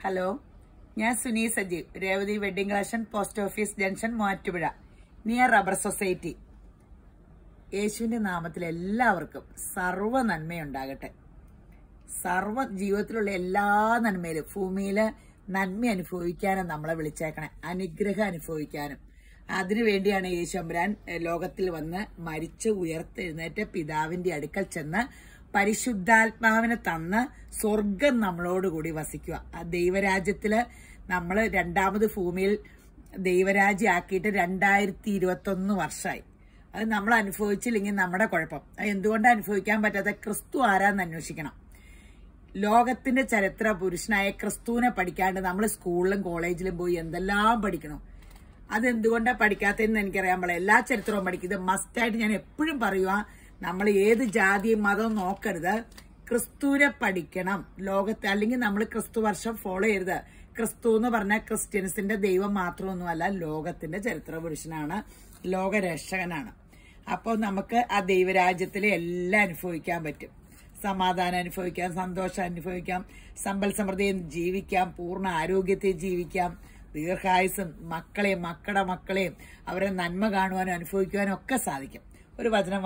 Hello, ഞാൻ Suni Sajeev, Revathi wedding collection, post office junction, Muvattupuzha, near rubber society. യേശുവിന്റെ നാമത്തിൽ എല്ലാവർക്കും സർവ്വ നന്മയുണ്ടാകട്ടെ. സർവ്വ ജീവിതത്തിലുള്ള എല്ലാ നന്മയിലും ഭൂമിയില് നന്മ അനുഭവിക്കാനും നമ്മളെ വിളിച്ചേക്കണേ, അനുഗ്രഹം അനുഭവിക്കാനും. അതിനുവേണ്ടിയാണ് യേശുമ്പുരാൻ ലോകത്തിൽ വന്ന് മരിച്ച് ഉയർത്തെഴുന്നേറ്റ പിതാവിന്റെ അടുക്കൽ ചെന്ന് പരിശുദ്ധാത്മാവിനെ തന്ന് സ്വർഗം നമ്മളോടുകൂടി വസിക്കുക. ആ ദൈവരാജ്യത്തില് നമ്മള് രണ്ടാമത് ഭൂമിയിൽ ദൈവരാജ്യം ആക്കിയിട്ട് 2021 വർഷമായി. അത് നമ്മൾ അനുഭവിച്ചില്ലെങ്കിൽ നമ്മുടെ കുഴപ്പം. അത് എന്തുകൊണ്ടാണ് അനുഭവിക്കാൻ പറ്റാത്ത? ക്രിസ്തു ആരാന്ന് അന്വേഷിക്കണം. ലോകത്തിന്റെ ചരിത്ര പുരുഷനായ ക്രിസ്തുവിനെ പഠിക്കാണ്ട് നമ്മൾ സ്കൂളിലും കോളേജിലും പോയി എന്തെല്ലാം പഠിക്കണം. അതെന്തുകൊണ്ടാണ് പഠിക്കാത്തതെന്ന് എനിക്കറിയാൻ പാടില്ല. എല്ലാ ചരിത്രവും പഠിക്കും. ഇത് മസ്റ്റായിട്ട് ഞാൻ എപ്പോഴും പറയുക, നമ്മൾ ഏത് ജാതിയും മതവും നോക്കരുത്, ക്രിസ്തുവിനെ പഠിക്കണം ലോകത്തെ. അല്ലെങ്കിൽ നമ്മൾ ക്രിസ്തു വർഷം ഫോളോ ചെയ്യരുത്. ക്രിസ്തു എന്ന് പറഞ്ഞാൽ ക്രിസ്ത്യൻസിന്റെ ദൈവം മാത്രമൊന്നുമല്ല, ലോകത്തിന്റെ ചരിത്ര പുരുഷനാണ്, ലോകരക്ഷകനാണ്. അപ്പോൾ നമുക്ക് ആ ദൈവരാജ്യത്തിൽ എല്ലാം അനുഭവിക്കാൻ പറ്റും. സമാധാനം അനുഭവിക്കാം, സന്തോഷം അനുഭവിക്കാം, സമ്പൽ സമൃദ്ധിയും ജീവിക്കാം, പൂർണ്ണ ആരോഗ്യത്തിൽ ജീവിക്കാം, ദീർഘായുസും മക്കളെയും മക്കളെയും അവരെ നന്മ കാണുവാനും അനുഭവിക്കുവാനും ഒക്കെ സാധിക്കും. ഒരു വചനം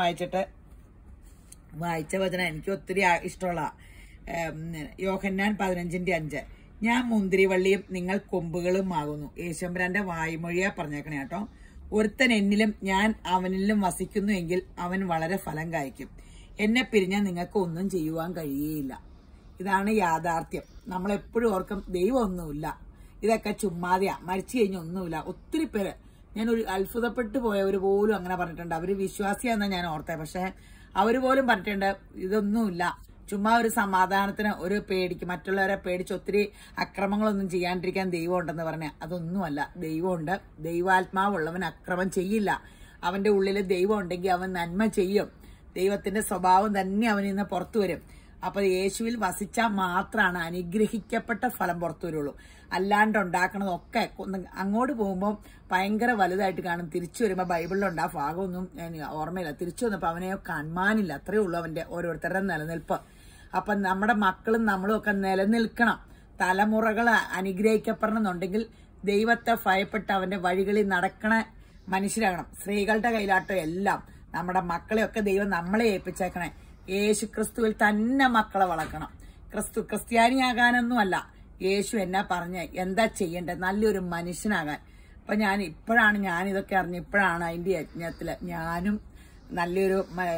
വായിച്ച വചനം എനിക്ക് ഒത്തിരി ഇഷ്ടമുള്ള യോഹന്നാൻ 15:5. ഞാൻ മുന്തിരിവള്ളിയും നിങ്ങൾ കൊമ്പുകളും ആകുന്നു. യേശുമ്പുരാന്റെ വായ്മൊഴിയാ പറഞ്ഞേക്കണേ കേട്ടോ. ഒരുത്തൻ എന്നിലും ഞാൻ അവനിലും വസിക്കുന്നു എങ്കിൽ അവൻ വളരെ ഫലം കായ്ക്കും. എന്നെ പിരിഞ്ഞാൽ നിങ്ങൾക്ക് ഒന്നും ചെയ്യുവാൻ കഴിയുകയില്ല. ഇതാണ് യാഥാർത്ഥ്യം. നമ്മളെപ്പോഴും ഓർക്കും ദൈവം ഒന്നുമില്ല, ഇതൊക്കെ ചുമ്മാതെയാ, മരിച്ചു കഴിഞ്ഞ ഒന്നുമില്ല. ഒത്തിരി പേര്, ഞാൻ ഒരു അത്ഭുതപ്പെട്ടു പോയവർ പോലും അങ്ങനെ പറഞ്ഞിട്ടുണ്ട്. അവര് വിശ്വാസിയാന്നാ ഞാൻ ഓർത്തേ, പക്ഷെ അവര് പോലും പറഞ്ഞിട്ടുണ്ട് ഇതൊന്നുമില്ല, ചുമ്മാ ഒരു സമാധാനത്തിന്, ഒരു പേടിക്ക്, മറ്റുള്ളവരെ പേടിച്ച് ഒത്തിരി അക്രമങ്ങളൊന്നും ചെയ്യാണ്ടിരിക്കാൻ ദൈവം ഉണ്ടെന്ന് പറഞ്ഞ അതൊന്നുമല്ല. ദൈവമുണ്ട്. ദൈവാത്മാവുള്ളവൻ അക്രമം ചെയ്യില്ല. അവന്റെ ഉള്ളിൽ ദൈവം ഉണ്ടെങ്കിൽ അവൻ നന്മ ചെയ്യും. ദൈവത്തിന്റെ സ്വഭാവം തന്നെ അവനിൽ നിന്ന് പുറത്തു വരും. അപ്പൊ യേശുവിൽ വസിച്ചാൽ മാത്രമാണ് അനുഗ്രഹിക്കപ്പെട്ട ഫലം പുറത്തു വരുള്ളൂ. അല്ലാണ്ട് ഉണ്ടാക്കണതൊക്കെ അങ്ങോട്ട് പോകുമ്പോൾ ഭയങ്കര വലുതായിട്ട് കാണും. തിരിച്ചു വരുമ്പോൾ ബൈബിളിലുണ്ട്, ആ ഭാഗമൊന്നും ഓർമ്മയില്ല. തിരിച്ചു വന്നപ്പോൾ അവനെ കാണുവാനില്ല. അത്രയേ ഉള്ളൂ അവന്റെ ഓരോരുത്തരുടെ നിലനിൽപ്പ്. അപ്പൊ നമ്മുടെ മക്കളും നമ്മളും ഒക്കെ നിലനിൽക്കണം, തലമുറകൾ അനുഗ്രഹിക്കപ്പെടണമെന്നുണ്ടെങ്കിൽ ദൈവത്തെ ഭയപ്പെട്ട് അവന്റെ വഴികളിൽ നടക്കണ മനുഷ്യരാകണം. സ്ത്രീകളുടെ കയ്യിലാട്ടോ എല്ലാം. നമ്മുടെ മക്കളെയൊക്കെ ദൈവം നമ്മളെ ഏൽപ്പിച്ചേക്കണേ. യേശു ക്രിസ്തുവിൽ തന്നെ മക്കളെ വളർക്കണം. ക്രിസ്ത്യാനിയാകാനൊന്നുമല്ല, യേശു എന്നാ പറഞ്ഞ് എന്താ ചെയ്യേണ്ടത്, നല്ലൊരു മനുഷ്യനാകാൻ. അപ്പൊ ഞാൻ ഇതൊക്കെ അറിഞ്ഞ് ഇപ്പോഴാണ് അതിന്റെ യജ്ഞത്തില് ഞാനും നല്ലൊരു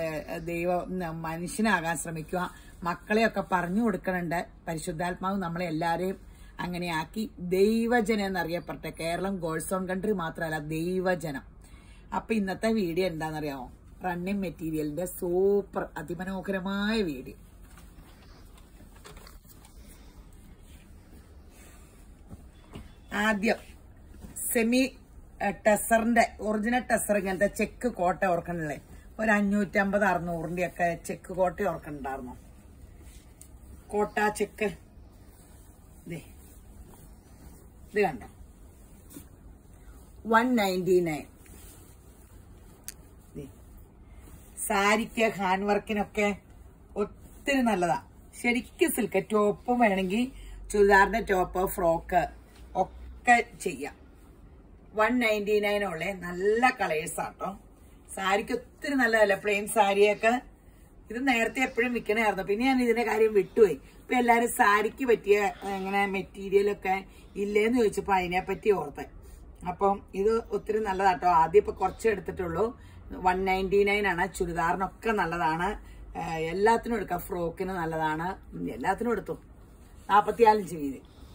മനുഷ്യനാകാൻ ശ്രമിക്കുക. മക്കളെയൊക്കെ പറഞ്ഞു കൊടുക്കണുണ്ട്. പരിശുദ്ധാത്മാവ് നമ്മളെ എല്ലാരെയും അങ്ങനെയാക്കി ദൈവജനം എന്നറിയപ്പെട്ട കേരളം ഗോൾഡ് ഓൺ കൺട്രി മാത്രമല്ല, ദൈവജനം. അപ്പൊ ഇന്നത്തെ വീഡിയോ എന്താണെന്നറിയാമോ? റണ്ണിങ് മെറ്റീരിയലിന്റെ സൂപ്പർ അതിമനോഹരമായ വീഡിയോ. ആദ്യം സെമി ടെസറിന്റെ ഒറിജിനൽ ടെസർ, ഇങ്ങനത്തെ ചെക്ക് കോട്ട ഓർക്കണല്ലേ, ഒരു 550-600 ഒക്കെ ചെക്ക് കോട്ട ഓർക്കണ്ടായിരുന്നു. കോട്ട ചെക്ക് ഇത് കണ്ടോ, 199. സാരിക്ക് ഹാൻഡ് വർക്കിനൊക്കെ ഒത്തിരി നല്ലതാ. ശരിക്കും സിൽക്ക് ടോപ്പ് വേണമെങ്കിൽ ചുരിദാറിന്റെ ടോപ്പ്, ഫ്രോക്ക് ഒക്കെ ചെയ്യാം. 199 ഉള്ളേ നല്ല കളേഴ്സ് ആട്ടോ. സാരിക്ക് ഒത്തിരി നല്ലതല്ല, പ്ലെയിൻ സാരിയൊക്കെ. ഇത് നേരത്തെ എപ്പോഴും വിൽക്കണമായിരുന്നു, പിന്നെ ഞാൻ ഇതിന്റെ കാര്യം വിട്ടുപോയി. ഇപ്പൊ എല്ലാരും സാരിക്ക് പറ്റിയ ഇങ്ങനെ മെറ്റീരിയലൊക്കെ ഇല്ലേന്ന് ചോദിച്ചപ്പോ അതിനെപ്പറ്റി ഓർത്തെ. അപ്പം ഇത് ഒത്തിരി നല്ലതാട്ടോ. ആദ്യം ഇപ്പൊ കുറച്ച് എടുത്തിട്ടുള്ളൂ. 199 ആണ്. ചുരിദാറിനൊക്കെ നല്ലതാണ്, എല്ലാത്തിനും എടുക്കാം. ഫ്രോക്കിന് നല്ലതാണ്, എല്ലാത്തിനും എടുത്തു. 44 വീതി.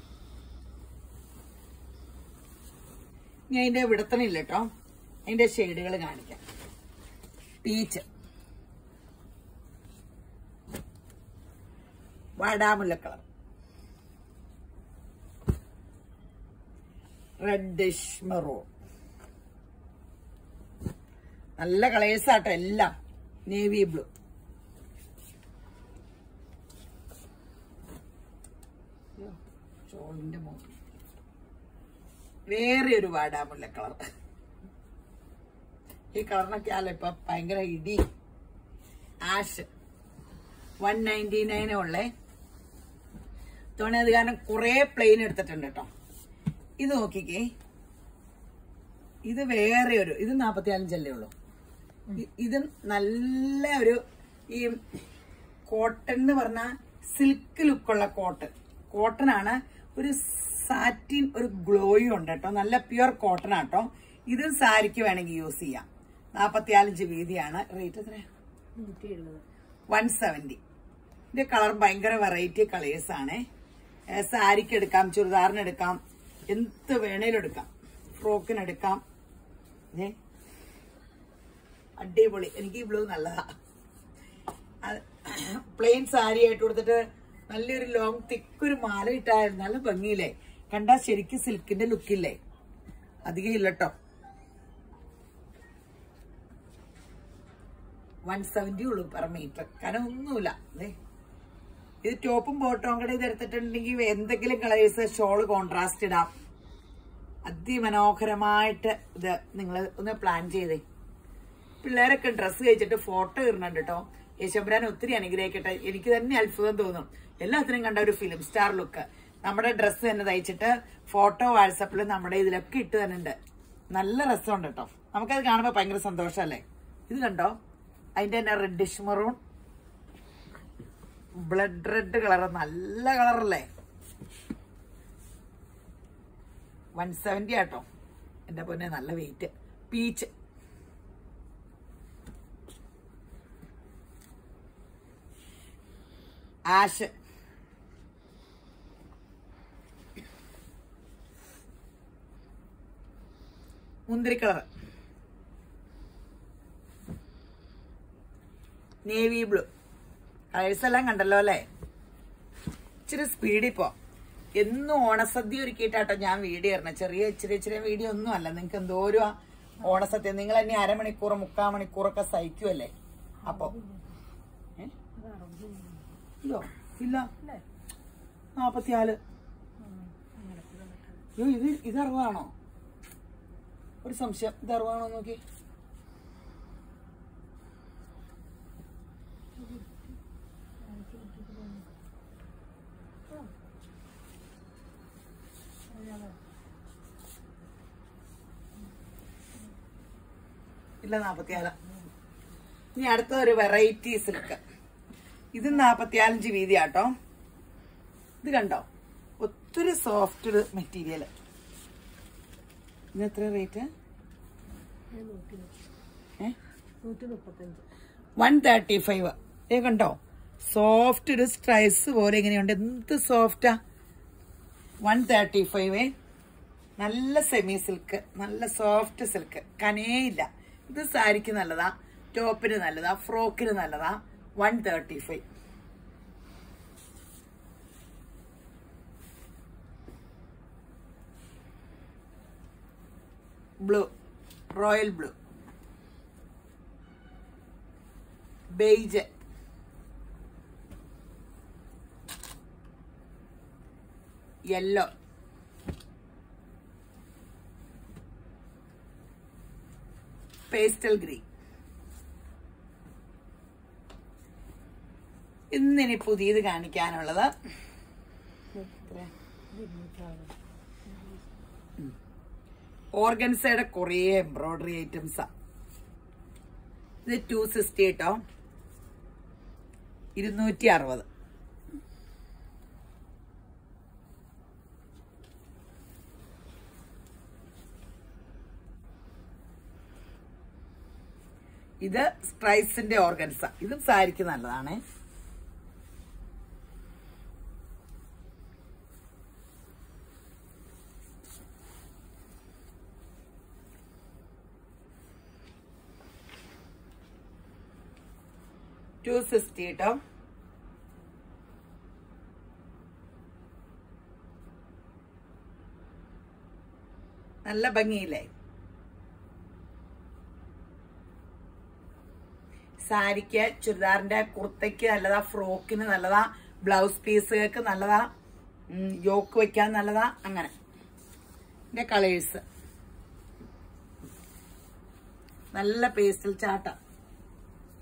ഇനി അതിന്റെ വിടത്തണില്ല കേട്ടോ, അതിന്റെ ഷെയ്ഡുകൾ കാണിക്കാം. പീച്ച്, വാടാമുല്ല കളർ, റെഡിഷ് മെറൂൺ, നല്ല കളേഴ്സ് ആട്ടോ എല്ലാം. നേവി ബ്ലൂ, ചോളിന്റെ മോൾ, വേറെ ഒരു വാടാമുല്ല കളർ. ഈ കളറിനൊക്കെ ആല ഇപ്പൊ ഭയങ്കര ഇടി. ആഷ് 199 ഉള്ളേ. ഇത്തവണ അത് കാരണം കുറെ പ്ലെയിൻ എടുത്തിട്ടുണ്ട് കേട്ടോ. ഇത് നോക്കിക്കേ, ഇത് വേറെ ഒരു, ഇത് 45 ഉള്ളൂ. ഇത് നല്ല ഒരു ഈ കോട്ടൺ എന്ന് പറഞ്ഞാൽ സിൽക്ക് ലുക്കുള്ള കോട്ടൺ ആണ്. ഒരു സാറ്റിൻ ഒരു ഗ്ലോയും ഉണ്ട് കേട്ടോ. നല്ല പ്യുർ കോട്ടൺ ആട്ടോ. ഇതും സാരിക്ക് വേണമെങ്കിൽ യൂസ് ചെയ്യാം. 45 വീതിയാണ്. റേറ്റ് എത്ര? 170. ഇതിന്റെ കളർ ഭയങ്കര വെറൈറ്റി കളേഴ്സ് ആണ്. സാരിക്ക് എടുക്കാം, ചുരിദാറിന് എടുക്കാം, എന്ത് വേണേലും എടുക്കാം, ഫ്രോക്കിന് എടുക്കാം. അടിപൊളി. എനിക്ക് ഈ ബ്ലൂ നല്ലതാ. പ്ലെയിൻ സാരി ആയിട്ട് കൊടുത്തിട്ട് നല്ലൊരു ലോങ് തിക്കൊരു മാല ഇട്ടായിരുന്നു നല്ല ഭംഗിയില്ലേ. കണ്ടാ ശരിക്കും സിൽക്കിന്റെ ലുക്കില്ലേ. അധികം ഇല്ലട്ടോ. 170 ഉള്ളൂ പെർ മീറ്റർ. കാരണം ഒന്നുമില്ല. ഇത് ടോപ്പും ബോട്ടവും കൂടെ ഇത് എടുത്തിട്ടുണ്ടെങ്കിൽ എന്തെങ്കിലും കളേഴ്സ് ഷോള് കോൺട്രാസ്റ്റ് ഇടാം. അതിമനോഹരമായിട്ട് ഇത് നിങ്ങൾ ഒന്ന് പ്ലാൻ ചെയ്തേ. പിള്ളേരൊക്കെ ഡ്രസ്സ് കഴിച്ചിട്ട് ഫോട്ടോ ഇടുന്നുണ്ട് കേട്ടോ. യേശുബ്രാൻ ഒത്തിരി അനുഗ്രഹിക്കട്ടെ. എനിക്ക് തന്നെ അത്ഭുതം തോന്നും. എല്ലാത്തിനും കണ്ട ഒരു ഫിലിം സ്റ്റാർ ലുക്ക്. നമ്മുടെ ഡ്രസ്സ് തന്നെ തയ്ച്ചിട്ട് ഫോട്ടോ വാട്സപ്പിൽ നമ്മുടെ ഇതിലൊക്കെ ഇട്ട് തന്നുണ്ട്. നല്ല രസമുണ്ട് കേട്ടോ. നമുക്കത് കാണുമ്പോൾ ഭയങ്കര സന്തോഷമല്ലേ. ഇത് കണ്ടോ, അതിന്റെ തന്നെ reddish maroon, blood red colour, നല്ല കളറല്ലേ. 170 ആട്ടോ. എന്റെ പൊന്നെ നല്ല വെയിറ്റ്. പീച്ച്, ആഷ്, മുന്തിരി കളർ, നേവി ബ്ലൂ. കളേഴ്സ് എല്ലാം കണ്ടല്ലോ അല്ലേ. ഇച്ചിരി സ്പീഡിൽ പോ. എന്നും ഓണസദ്യ ഒരുക്കിയിട്ടാട്ടോ ഞാൻ വീഡിയോ ഇറങ്ങുന്നത്. ഇച്ചിരി വീഡിയോ ഒന്നും അല്ല. നിങ്ങൾക്ക് എന്തോരം ഓണസദ്യ. നിങ്ങൾ തന്നെ 1/2 മണിക്കൂർ 3/4 മണിക്കൂറൊക്കെ സഹിക്കുമല്ലേ. അപ്പൊ ഇല്ലോ ഇല്ല 44. ഇത് 60 ഒരു സംശയം. ഇത് 60 നോക്കി. ഇല്ല 44. ഇനി അടുത്ത ഒരു വെറൈറ്റി സിൽക്ക്. ഇത് 45 വീതിയാട്ടോ. ഇത് കണ്ടോ, ഒത്തിരി സോഫ്റ്റ് മെറ്റീരിയൽ. ഇതിന് എത്ര റേറ്റ്? 135. ഏ കണ്ടോ, സോഫ്റ്റ് ഒരു സ്ട്രൈസ് പോലെ ഇങ്ങനെയുണ്ട്. എന്ത് സോഫ്റ്റാ. 135. നല്ല സെമി സിൽക്ക്, നല്ല സോഫ്റ്റ് സിൽക്ക്, കനേയില്ല. ഇത് സാരിക്ക് നല്ലതാ, ടോപ്പിന് നല്ലതാ, ഫ്രോക്കിന് നല്ലതാ. 135. Blue, royal blue, beige, yellow, pastel green. ഇന്നിനി പുതിയത് കാണിക്കാനുള്ളത് ഓർഗൻസയുടെ കുറേ എംബ്രോയിഡറി ഐറ്റംസാ. ഇത് 260 കേട്ടോ. 260. ഇത് സ്ട്രൈസിന്റെ ഓർഗൻസ. ഇതും സാരിക്ക് നല്ലതാണ്. $260 കേട്ടോ. നല്ല ഭംഗിയില്ലേ. സാരിക്ക്, ചുരിദാറിന്റെ കുർത്തയ്ക്ക് നല്ലതാ, ഫ്രോക്കിന് നല്ലതാ, ബ്ലൗസ് പീസുകൾക്ക് നല്ലതാ, യോക്ക് വെക്കാൻ നല്ലതാ. അങ്ങനെ ഇതിന്റെ കളേഴ്സ് നല്ല പേസ്റ്റൽ ചാട്ട.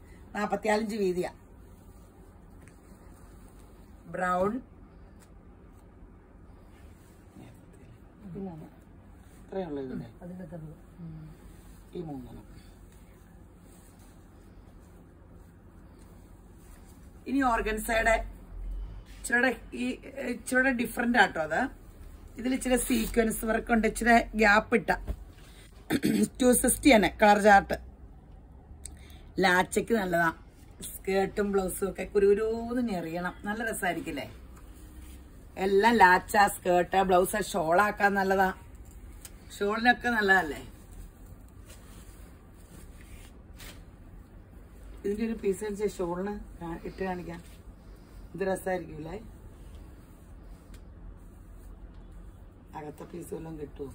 45 വീതിയാ. ബ്രൗൺ, ഇത്രയുള്ള ഇതില്ലേ ഈ 3. ഇനി ഓർഗൻസയുടെ ഇച്ചിരി ഡിഫറെന്റ് ആട്ടോ അത്. ഇതിൽ ഇച്ചിരി സീക്വൻസ് വർക്ക് ഉണ്ട്, ഇച്ചിരി ഗ്യാപ്പ് ഇട്ട 260 തന്നെ കളർ ചാർട്ട്. ലാച്ചയ്ക്ക് നല്ലതാ. സ്കേർട്ടും ബ്ലൗസും ഒക്കെ കുരുകുരൂന്ന് ഞെറിയണം, നല്ല രസമായിരിക്കില്ലേ. എല്ലാം ലാച്ച, സ്കേർട്ട്, ബ്ലൗസ്, ഷോളാക്കാൻ നല്ലതാ. ഷോളിനൊക്കെ നല്ലതല്ലേ. ഇതിന്റെ ഒരു പീസ് അടിച്ച ഷോളിന് ഇട്ട് കാണിക്കാം. ഇത് രസമായിരിക്കൂലേ. അകത്തെ പീസ് വല്ലതും കിട്ടുമോ?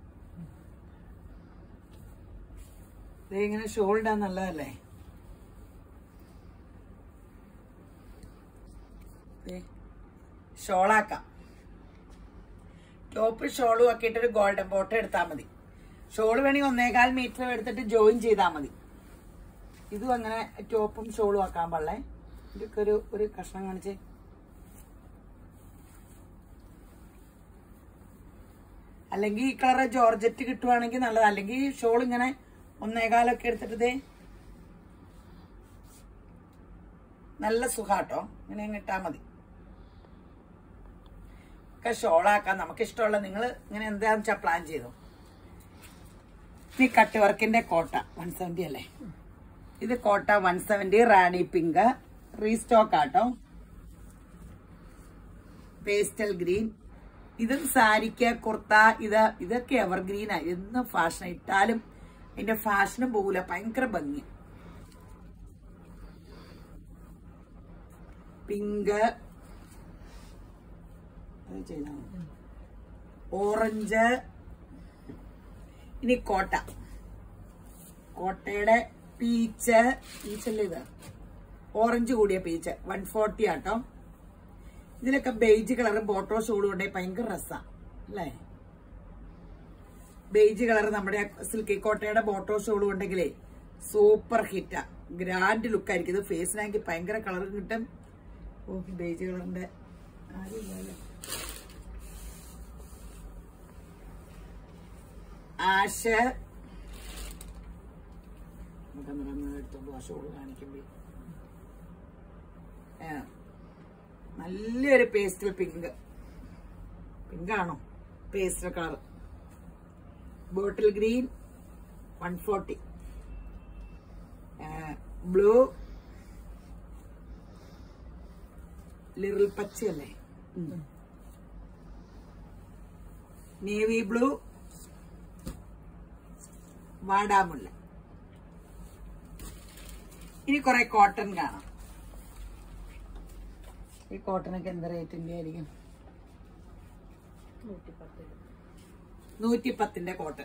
ഇങ്ങനെ ഷോൾ ഇടാൻ നല്ലതല്ലേ. ഷോളാക്കാം. ടോപ്പ് ഷോളും ആക്കിയിട്ട് ഒരു ഗോൾഡൻ ബോട്ടം എടുത്താൽ മതി. ഷോള് വേണമെങ്കിൽ 1.25 മീറ്റർ എടുത്തിട്ട് ജോയിൻ ചെയ്താൽ മതി. ഇതും അങ്ങനെ ടോപ്പും ഷോളും ആക്കാൻ പാടില്ലേ. ഇതൊക്കെ ഒരു കഷ്ണം കാണിച്ചേ. അല്ലെങ്കിൽ ഈ കളറ് ജോർജറ്റ് കിട്ടുവാണെങ്കിൽ നല്ലത്. അല്ലെങ്കിൽ ഷോൾ ഇങ്ങനെ 1.25 എടുത്തിട്ട് നല്ല സുഖാട്ടോ. ഇങ്ങനെ ഇട്ടാ മതി. ഒക്കെ ഷോളാക്കാം നമുക്ക് ഇഷ്ടമുള്ള. നിങ്ങൾ ഇങ്ങനെ എന്താണെന്ന് വെച്ചാൽ പ്ലാൻ ചെയ്തോ. ഈ കട്ട് വർക്കിന്റെ കോട്ട 170 അല്ലേ. ഇത് കോട്ട 170 റാണി പിങ്ക് റീസ്റ്റോക്ക് ആട്ടോ. Pastel green. ഇതും സാരിക്ക് കുർത്ത ഇതൊക്കെ എവർഗ്രീനാ. എന്നും ഫാഷൻ ഇട്ടാലും അതിന്റെ ഫാഷനും പോകൂല. ഭയങ്കര ഭംഗി. Pink, orange. ഇനി കോട്ടയുടെ പീച്ചല്ലേ ഇത്. ഓറഞ്ച് കൂടിയ പീച്ച് 140 ആട്ടോ. ഇതിലൊക്കെ ബേജ് കളർ ബോട്ടോ ഷോളും ഉണ്ടെങ്കിൽ ഭയങ്കര രസാണ് അല്ലേ. ബേജ് കളർ നമ്മുടെ സിൽക്കി കോട്ടയുടെ ബോട്ടോ ഷോളും ഉണ്ടെങ്കിലേ സൂപ്പർ ഹിറ്റാ. ഗ്രാൻഡ് ലുക്ക് ആയിരിക്കും. ഇത് ഫേസിനാണെങ്കിൽ ഭയങ്കര കളർ കിട്ടും. ഓ, ബേജ് കളറിന്റെ ആഷ് ഷോള് കാണിക്കുമ്പോ നല്ലൊരു പേസ്റ്റൽ പിങ്കാണോ pastel colour. Bottle green 140. Blue Liril പച്ചയല്ലേ. നേവി ബ്ലൂ വാടാമുല്ല. ഇനി കുറെ കോട്ടൺ കാണാം. ഈ കോട്ടനൊക്കെ എന്താ റേറ്റിന്റെ ആയിരിക്കും? 110 കോട്ടൺ.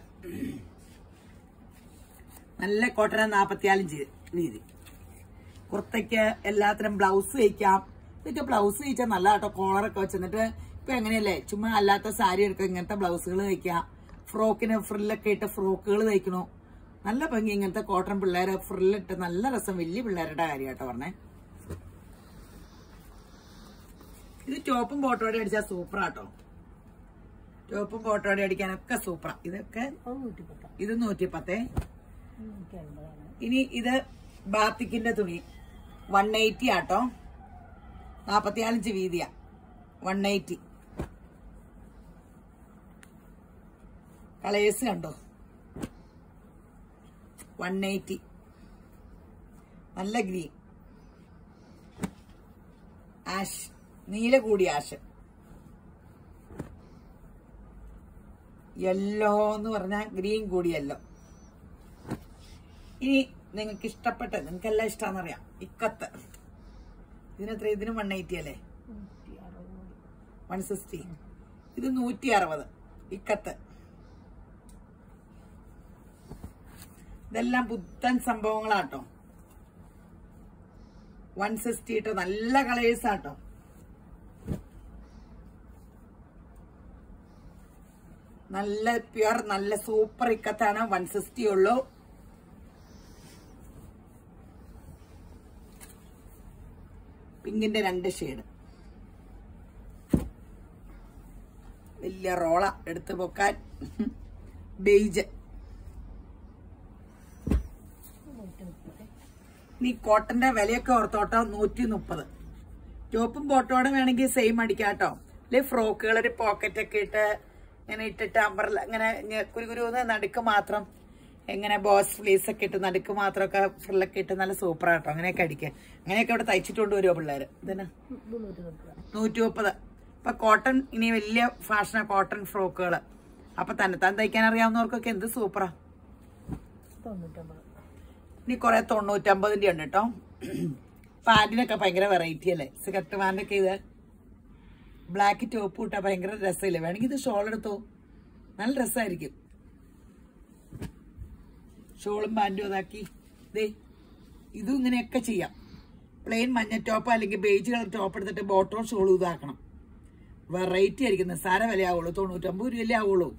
നല്ല കോട്ടന 44 ഇഞ്ച് വീതി. കുർത്തയ്ക്ക് എല്ലാത്തിനും ബ്ലൗസ് തയ്ക്കാം. ഇതൊക്കെ ബ്ലൗസ് തയ്ച്ചാൽ നല്ല കേട്ടോ. കോളറൊക്കെ വെച്ചിട്ട് ഇപ്പൊ എങ്ങനെയല്ലേ ചുമ്മാ അല്ലാത്ത സാരി എടുക്കുക. ഇങ്ങനത്തെ ബ്ലൗസുകൾ തയ്ക്കാം. ഫ്രോക്കിന് ഫ്രില്ലൊക്കെ ഇട്ട് ഫ്രോക്കുകൾ തയ്ക്കണു. നല്ല ഭംഗി. ഇങ്ങനത്തെ കോട്ടൺ പിള്ളേരെ ഫ്രില്ലിട്ട് നല്ല രസം. വലിയ പിള്ളേരുടെ കാര്യം കേട്ടോ പറഞ്ഞേ. ഇത് ടോപ്പും ബോട്ടോടെ അടിച്ചാൽ സൂപ്പറാട്ടോ. ടോപ്പും ബോട്ടോടെ അടിക്കാനൊക്കെ സൂപ്പറാ. ഇതൊക്കെ ഇത് 110. ഇനി ഇത് ബാത്തിക്കിന്റെ തുണി 180 ആട്ടോ. 44 ഇഞ്ച് വീതിയാ. 180. കളേഴ്സ് കണ്ടോ. 180. നല്ല ഗ്രീൻ, ആഷ്, നീല കൂടിയ ആഷ്, യെല്ലോ എന്ന് പറഞ്ഞാൽ ഗ്രീൻ കൂടി യെല്ലോ. ഇനി നിങ്ങൾക്ക് ഇഷ്ടപ്പെട്ടത്, നിങ്ങൾക്കെല്ലാം ഇഷ്ടമാണെന്നറിയാം, ഇക്കത്ത്. ഇതിനെത്ര? ഇതിന് 180 അല്ലേ? 160. ഇത് 160 ഇക്കത്ത്. ഇതെല്ലാം പുത്തൻ സംഭവങ്ങളാട്ടോ. 160 ഇട്ടോ. നല്ല കളേഴ്സ് ആട്ടോ. നല്ല പ്യുർ നല്ല സൂപ്പർ ഇക്കത്താണ്. 160 ഉള്ളൂ. പിങ്കിന്റെ 2 ഷെയ്ഡ്. വലിയ റോള എടുത്ത് പൊക്കാൻ. ബെയ്ജ്. നീ കോട്ടന്റെ വിലയൊക്കെ ഓർത്തോട്ടോ. 130. ടോപ്പും ബോട്ടോടും വേണമെങ്കിൽ സെയിം അടിക്കാട്ടോ. അല്ലെ ഫ്രോക്കുകൾ ഒരു പോക്കറ്റ് ഒക്കെ ഇട്ട് ഇങ്ങനെ ഇട്ടിട്ട് അമ്പർല ഇങ്ങനെ കുരുകുരുന്ന് നടുക്ക് മാത്രം എങ്ങനെ ബോസ് ഫ്ലീസ് ഒക്കെ ഇട്ട് നടുക്ക് മാത്രമൊക്കെ ഫ്രില്ലൊക്കെ ഇട്ട് നല്ല സൂപ്പറാട്ടോ. അങ്ങനെയൊക്കെ അടിക്കുക. അങ്ങനെയൊക്കെ ഇവിടെ തയ്ച്ചിട്ടുണ്ട് വരുമോ പിള്ളേര്. ഇതിന് 130. ഇപ്പൊ കോട്ടൺ ഇനി വലിയ ഫാഷനാ കോട്ടൺ ഫ്രോക്കുകള്. അപ്പൊ തന്നെത്താൻ തയ്ക്കാൻ അറിയാവുന്നവർക്കൊക്കെ എന്ത് സൂപ്പറാ. ഇനി കുറെ 90-50 ഉണ്ട് കേട്ടോ. പാന്റിനൊക്കെ ഭയങ്കര വെറൈറ്റി അല്ലേ. സ്കർട്ട് പാന്റൊക്കെ ഇത് ബ്ലാക്ക് ടോപ്പ് ഇട്ടാ ഭയങ്കര രസമില്ലേ. വേണമെങ്കിൽ ഇത് ഷോൾ എടുത്തോ, നല്ല രസമായിരിക്കും. ഷോളും പാന്റും അതാക്കി ദേ ഇതും ഇങ്ങനെയൊക്കെ ചെയ്യാം. പ്ലെയിൻ മഞ്ഞ ടോപ്പ് അല്ലെങ്കിൽ ബേജ് കളർ ടോപ്പ് എടുത്തിട്ട് ബോട്ടോ ഷോളും ഇതാക്കണം. വെറൈറ്റി ആയിരിക്കും. നിസ്സാര വിലയാവുള്ളൂ. 99 രൂപയല്ലേ ആവുള്ളൂ.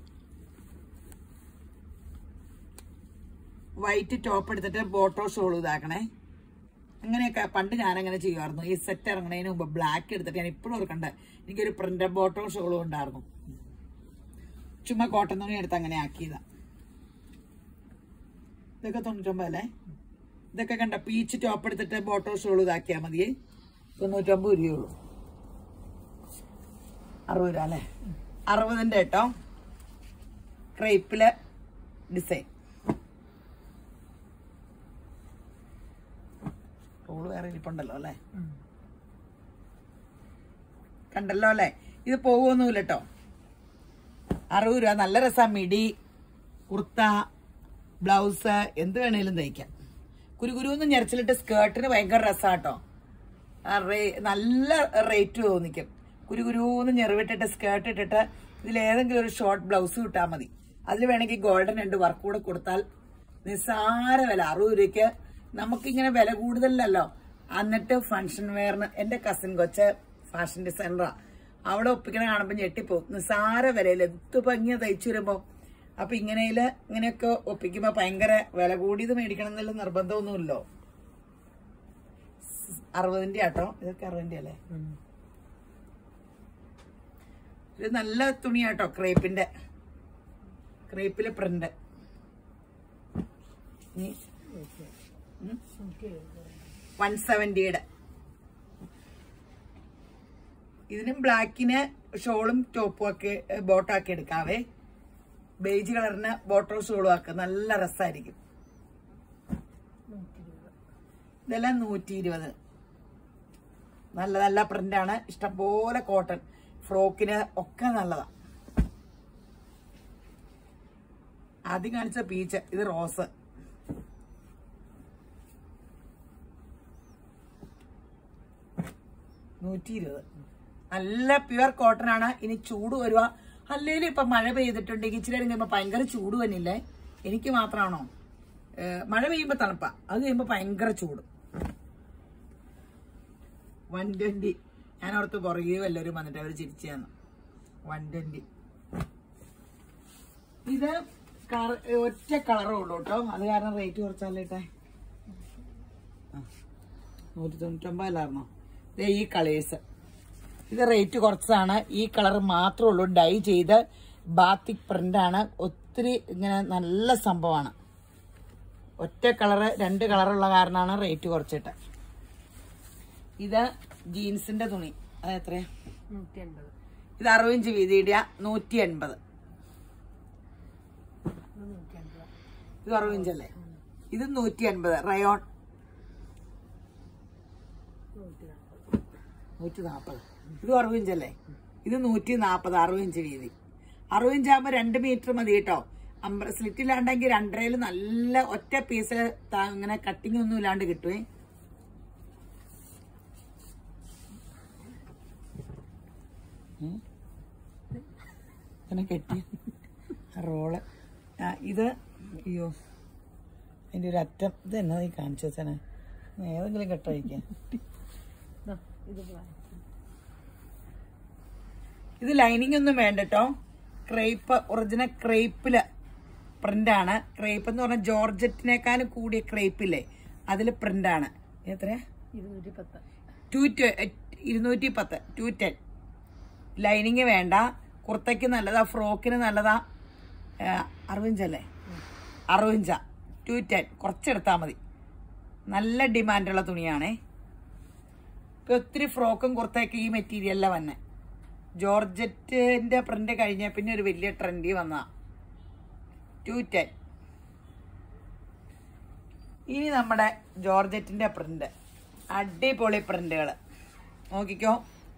വൈറ്റ് ടോപ്പ് എടുത്തിട്ട് ബോട്ടോ ഷോളും ഇതാക്കണേ. അങ്ങനെയൊക്കെ പണ്ട് ഞാനങ്ങനെ ചെയ്യുമായിരുന്നു. ഈ സെറ്റ് ഇറങ്ങുന്നതിന് മുമ്പ് ബ്ലാക്ക് എടുത്തിട്ട് ഞാൻ ഇപ്പോഴും ഓർക്കണ്ട, എനിക്കൊരു പ്രിന്റഡ് ബോട്ടോ ഷോളും ഉണ്ടായിരുന്നു. ചുമ്മാ കോട്ടൺ തുണി എടുത്ത് അങ്ങനെ ആക്കിയതാ. ഇതൊക്കെ 99 അല്ലേ. ഇതൊക്കെ കണ്ട പീച്ച് ടോപ്പ് എടുത്തിട്ട് ബോട്ടോ ഷോൾ ഇതാക്കിയാൽ മതിയേ. 99 രൂപയുള്ളൂ. 60 രൂപ അല്ലേ. 60 കേട്ടോ. ക്രേപ്പില് ഡിസൈൻ. റോള് വേറെ ഇരിപ്പുണ്ടല്ലോ അല്ലേ. കണ്ടല്ലോ അല്ലേ. ഇത് പോകുമൊന്നുമില്ല കേട്ടോ. 60 രൂപ. നല്ല രസം. മിഡി, കുർത്ത, ബ്ലൗസ് എന്ത് വേണേലും തയ്ക്കാം. കുരുകുരുന്ന് ഞെരച്ചിലിട്ട് സ്കേർട്ടിന് ഭയങ്കര രസാട്ടോ. നല്ല റേറ്റ് തോന്നിക്കും. കുരുകുരുന്ന് ഞെറിവിട്ടിട്ട് സ്കേർട്ട് ഇട്ടിട്ട് ഇതിലേതെങ്കിലും ഒരു ഷോർട്ട് ബ്ലൗസ് കിട്ടാൽ മതി. അതിൽ വേണമെങ്കിൽ ഗോൾഡൻ 2 വർക്ക് കൂടെ കൊടുത്താൽ നിസ്സാര വില. 60 രൂപയ്ക്ക് നമുക്കിങ്ങനെ വില കൂടുതലല്ലോ. എന്നിട്ട് ഫംഗ്ഷൻ വെയറിന് എന്റെ കസിൻ കൊച്ച് ഫാഷൻ ഡിസൈനറാ. അവിടെ ഒപ്പിക്കണ കാണുമ്പോൾ ഞെട്ടിപ്പോവും. നിസ്സാര വിലയിൽ എത്തു ഭംഗിയ തയ്ച്ചു വരുമ്പോ. അപ്പൊ ഇങ്ങനെയൊക്കെ ഒപ്പിക്കുമ്പോ ഭയങ്കര വില കൂടിയത് മേടിക്കണം എന്നുള്ള നിർബന്ധമൊന്നുമില്ലോ. 60 ആട്ടോ. ഇതൊക്കെ 60 അല്ലേ. ഇത് നല്ല തുണിയാട്ടോ. ക്രേപ്പിലെ പ്രിന്റ്. 170. ഇതിനും ബ്ലാക്കിന് ഷോളും ടോപ്പും ഒക്കെ ബോട്ടാക്കി എടുക്കാവേ. ബേജ് കളറിന് ബോട്ടോ ഷോളും ആക്കുക. നല്ല രസമായിരിക്കും. ഇതെല്ലാം 120. നല്ല നല്ല പ്രിന്റാണ്. ഇഷ്ടംപോലെ കോട്ടൺ ഫ്രോക്കിന് ഒക്കെ നല്ലതാ. ആദ്യം കാണിച്ച പീച്ച്. ഇത് റോസ്. $120. നല്ല പ്യുവർ കോട്ടൺ ആണ്. ഇനി ചൂട് വരുക. അല്ലേലും ഇപ്പൊ മഴ പെയ്തിട്ടുണ്ടെങ്കിൽ ഇച്ചിരി കഴിയുമ്പോ ഭയങ്കര ചൂട് വന്നില്ലേ. എനിക്ക് മാത്രമാണോ? മഴ പെയ്യുമ്പോ തണുപ്പാ, അത് കഴിയുമ്പോ ഭയങ്കര ചൂട്. 120. ഞാൻ ഓർത്ത് പുറകെ വല്ലവരും വന്നിട്ട് അവര് ചിരിച്ചാന്ന്. 120. ഇത് ഒറ്റ കളറേ ഉള്ളൂ കേട്ടോ. അത് കാരണം റേറ്റ് കുറച്ചാലേട്ടെ. 199 അല്ലായിരുന്നോ. ഈ കളേഴ്സ് ഇത് റേറ്റ് കുറച്ചാണ്. ഈ കളർ മാത്രമേ ഉള്ളൂ. ഡൈ ചെയ്ത് ബാത്തിക് പ്രിന്റ് ആണ്. ഒത്തിരി ഇങ്ങനെ നല്ല സംഭവമാണ്. ഒറ്റ കളറ് 2 കളറുള്ള കാരണമാണ് റേറ്റ് കുറച്ചിട്ട്. ഇത് ജീൻസിന്റെ തുണി. അത് എത്രയാ? 180. ഇത് 60 ഇഞ്ച് വീതിയുടെ 180. ഇത് 60 ഇഞ്ചല്ലേ. ഇത് 180. റയോൺ 140. ഇത് 60 ഇഞ്ചല്ലേ. ഇത് 140. 60 ഇഞ്ച് വീതി. 60 ഇഞ്ചാകുമ്പോ 2 മീറ്റർ മതി കേട്ടോ. സ്ലിറ്റ് ഇല്ലാണ്ടെങ്കിൽ 2.5 നല്ല ഒറ്റ പീസ് ഇങ്ങനെ കട്ടിങ് ഒന്നും ഇല്ലാണ്ട് കിട്ടുവേ. ഇങ്ങനെ കെട്ടി റോള്. ഇത് അയ്യോ അതിന്റെ ഒരു അറ്റം. ഇത് എന്നാ നീ കാണിച്ചു വെച്ചാണ്. ഏതെങ്കിലും കെട്ടഴിക്കാം. ഇത് ലൈനിങ് ഒന്നും വേണ്ട കേട്ടോ. ക്രേപ്പ് ഒറിജിനൽ ക്രേപ്പില് പ്രിന്റ് ആണ്. ക്രേപ്പ് എന്ന് പറഞ്ഞാൽ ജോർജറ്റിനേക്കാളും കൂടിയ ക്രേപ്പില്ലേ, അതില് പ്രിന്റ് ആണ്. എത്രയാ? 210. 210. ലൈനിങ് വേണ്ട. കുർത്തയ്ക്ക് നല്ലതാ, ഫ്രോക്കിന് നല്ലതാ. 60 ഇഞ്ചല്ലേ? 60 ഇഞ്ചാ. 210. കുറച്ചെടുത്താൽ മതി. നല്ല ഡിമാൻഡുള്ള തുണിയാണേ. ഇപ്പം ഒത്തിരി ഫ്രോക്കും കുർത്തയൊക്കെ ഈ മെറ്റീരിയലിലാണ് വന്നെ. ജോർജറ്റിന്റെ പ്രിന്റ് കഴിഞ്ഞ പിന്നെ ഒരു വലിയ ട്രെൻഡി വന്നതാ. 210. ഇനി നമ്മുടെ ജോർജറ്റിന്റെ പ്രിന്റ്, അടിപൊളി പ്രിന്റുകൾ നോക്കിക്കോ.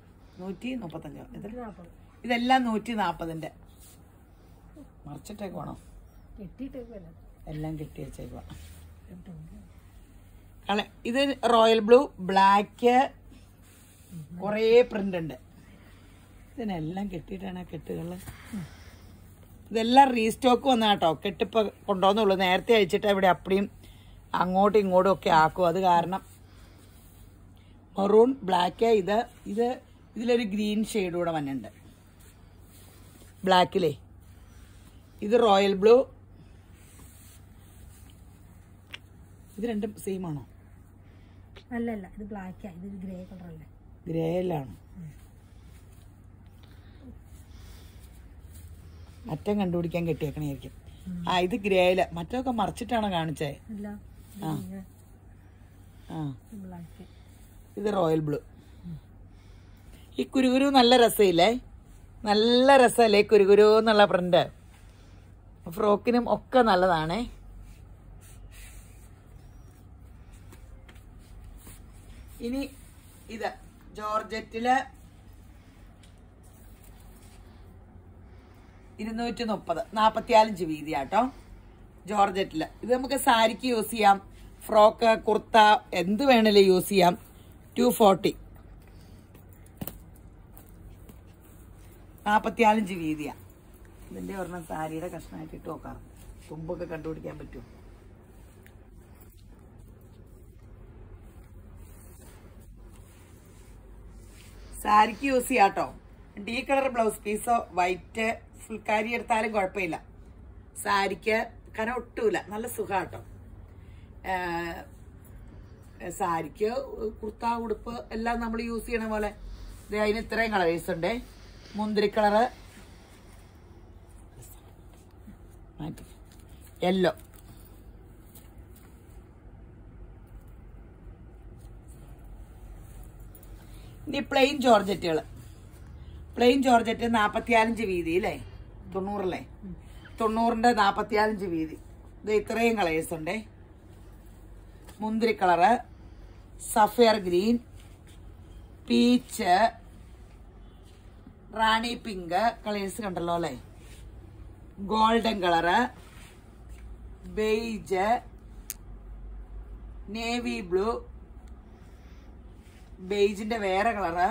135. ഇതെല്ലാം 140. മറിച്ചിട്ടേക്കോണോ? എല്ലാം കെട്ടി വെച്ചേക്കുവാ. ഇത് റോയൽ ബ്ലൂ, ബ്ലാക്ക്, കുറേ പ്രിന്റ് ഉണ്ട്. ഇതിനെല്ലാം കെട്ടിയിട്ടാണ് കെട്ടുകള്. ഇതെല്ലാം റീസ്റ്റോക്ക് വന്ന കേട്ടോ. കെട്ടിപ്പോ കൊണ്ടുവന്നുള്ളൂ. നേരത്തെ അയച്ചിട്ട് ഇവിടെ അപ്പടിയും അങ്ങോട്ടും ഇങ്ങോട്ടും ഒക്കെ ആക്കും. അത് കാരണം മെറൂൺ, ബ്ലാക്ക്, ഇതിലൊരു ഗ്രീൻ ഷെയ്ഡ് കൂടെ വന്നിട്ടുണ്ട് ബ്ലാക്കിലേ. ഇത് റോയൽ ബ്ലൂ. ഇത് രണ്ടും സെയിം ആണോ? അല്ലല്ല, ഇത് ബ്ലാക്ക്, ഇത് ഗ്രേ കളർ അല്ലേ? ഗ്രേയിലാണ്. അറ്റം കണ്ടുപിടിക്കാൻ കെട്ടിയേക്കണായിരിക്കും. ഇത് ഗ്രേയില്. മറ്റൊക്കെ മറിച്ചിട്ടാണോ കാണിച്ചേ? ഇത് റോയൽ ബ്ലൂ. ഈ കുരുകുരു നല്ല രസമില്ലേ? നല്ല രസമല്ലേ കുരുകുരു എന്നുള്ള പ്രിന്റ്? ഫ്രോക്കിനും ഒക്കെ നല്ലതാണേ. ഇനി ഇത് ജോർജറ്റില് 230, 44 ഇഞ്ച് വീതിയാട്ടോ ജോർജറ്റില്. ഇത് നമുക്ക് സാരിക്ക് യൂസ് ചെയ്യാം, ഫ്രോക്ക്, കുർത്ത, എന്ത് വേണേലും യൂസ് ചെയ്യാം. 240, 44 ഇഞ്ച് വീതിയാ. ഇതിന്റെ ഒരെണ്ണം സാരിയുടെ കഷ്ണമായിട്ട് ഇട്ട് നോക്കാം. തുമ്പൊക്കെ കണ്ടുപിടിക്കാൻ പറ്റും. സാരിക്ക് യൂസ് ചെയ്യാട്ടോ. ഡി കളർ ബ്ലൗസ് പീസോ വൈറ്റ് ഫുൾക്കാരി എടുത്താലും കുഴപ്പമില്ല. സാരിക്ക് കാരണം ഒട്ടൂല, നല്ല സുഖാട്ടോ. സാരിക്ക് കുർത്ത, ഉടുപ്പ് എല്ലാം നമ്മൾ യൂസ് ചെയ്യണ പോലെ. അതിന് ഇത്രയും കളേഴ്സ് ഉണ്ട്. മുന്തിരി കളറ്, യെല്ലോ, ഇനി പ്ലെയിൻ ജോർജറ്റുകൾ. പ്ലെയിൻ ജോർജറ്റ് 44 ഇഞ്ച് വീതി അല്ലേ? 90 90ന്റെ 44 ഇഞ്ച് വീതി. ഇത് ഇത്രയും കളേഴ്സ് ഉണ്ട്. മുന്തിരി colour, sapphire green, peach, rani pink colours കണ്ടല്ലോ അല്ലേ? Golden colour, beige, navy blue, ബെയ്ജിന്റെ വേറെ കളറ്,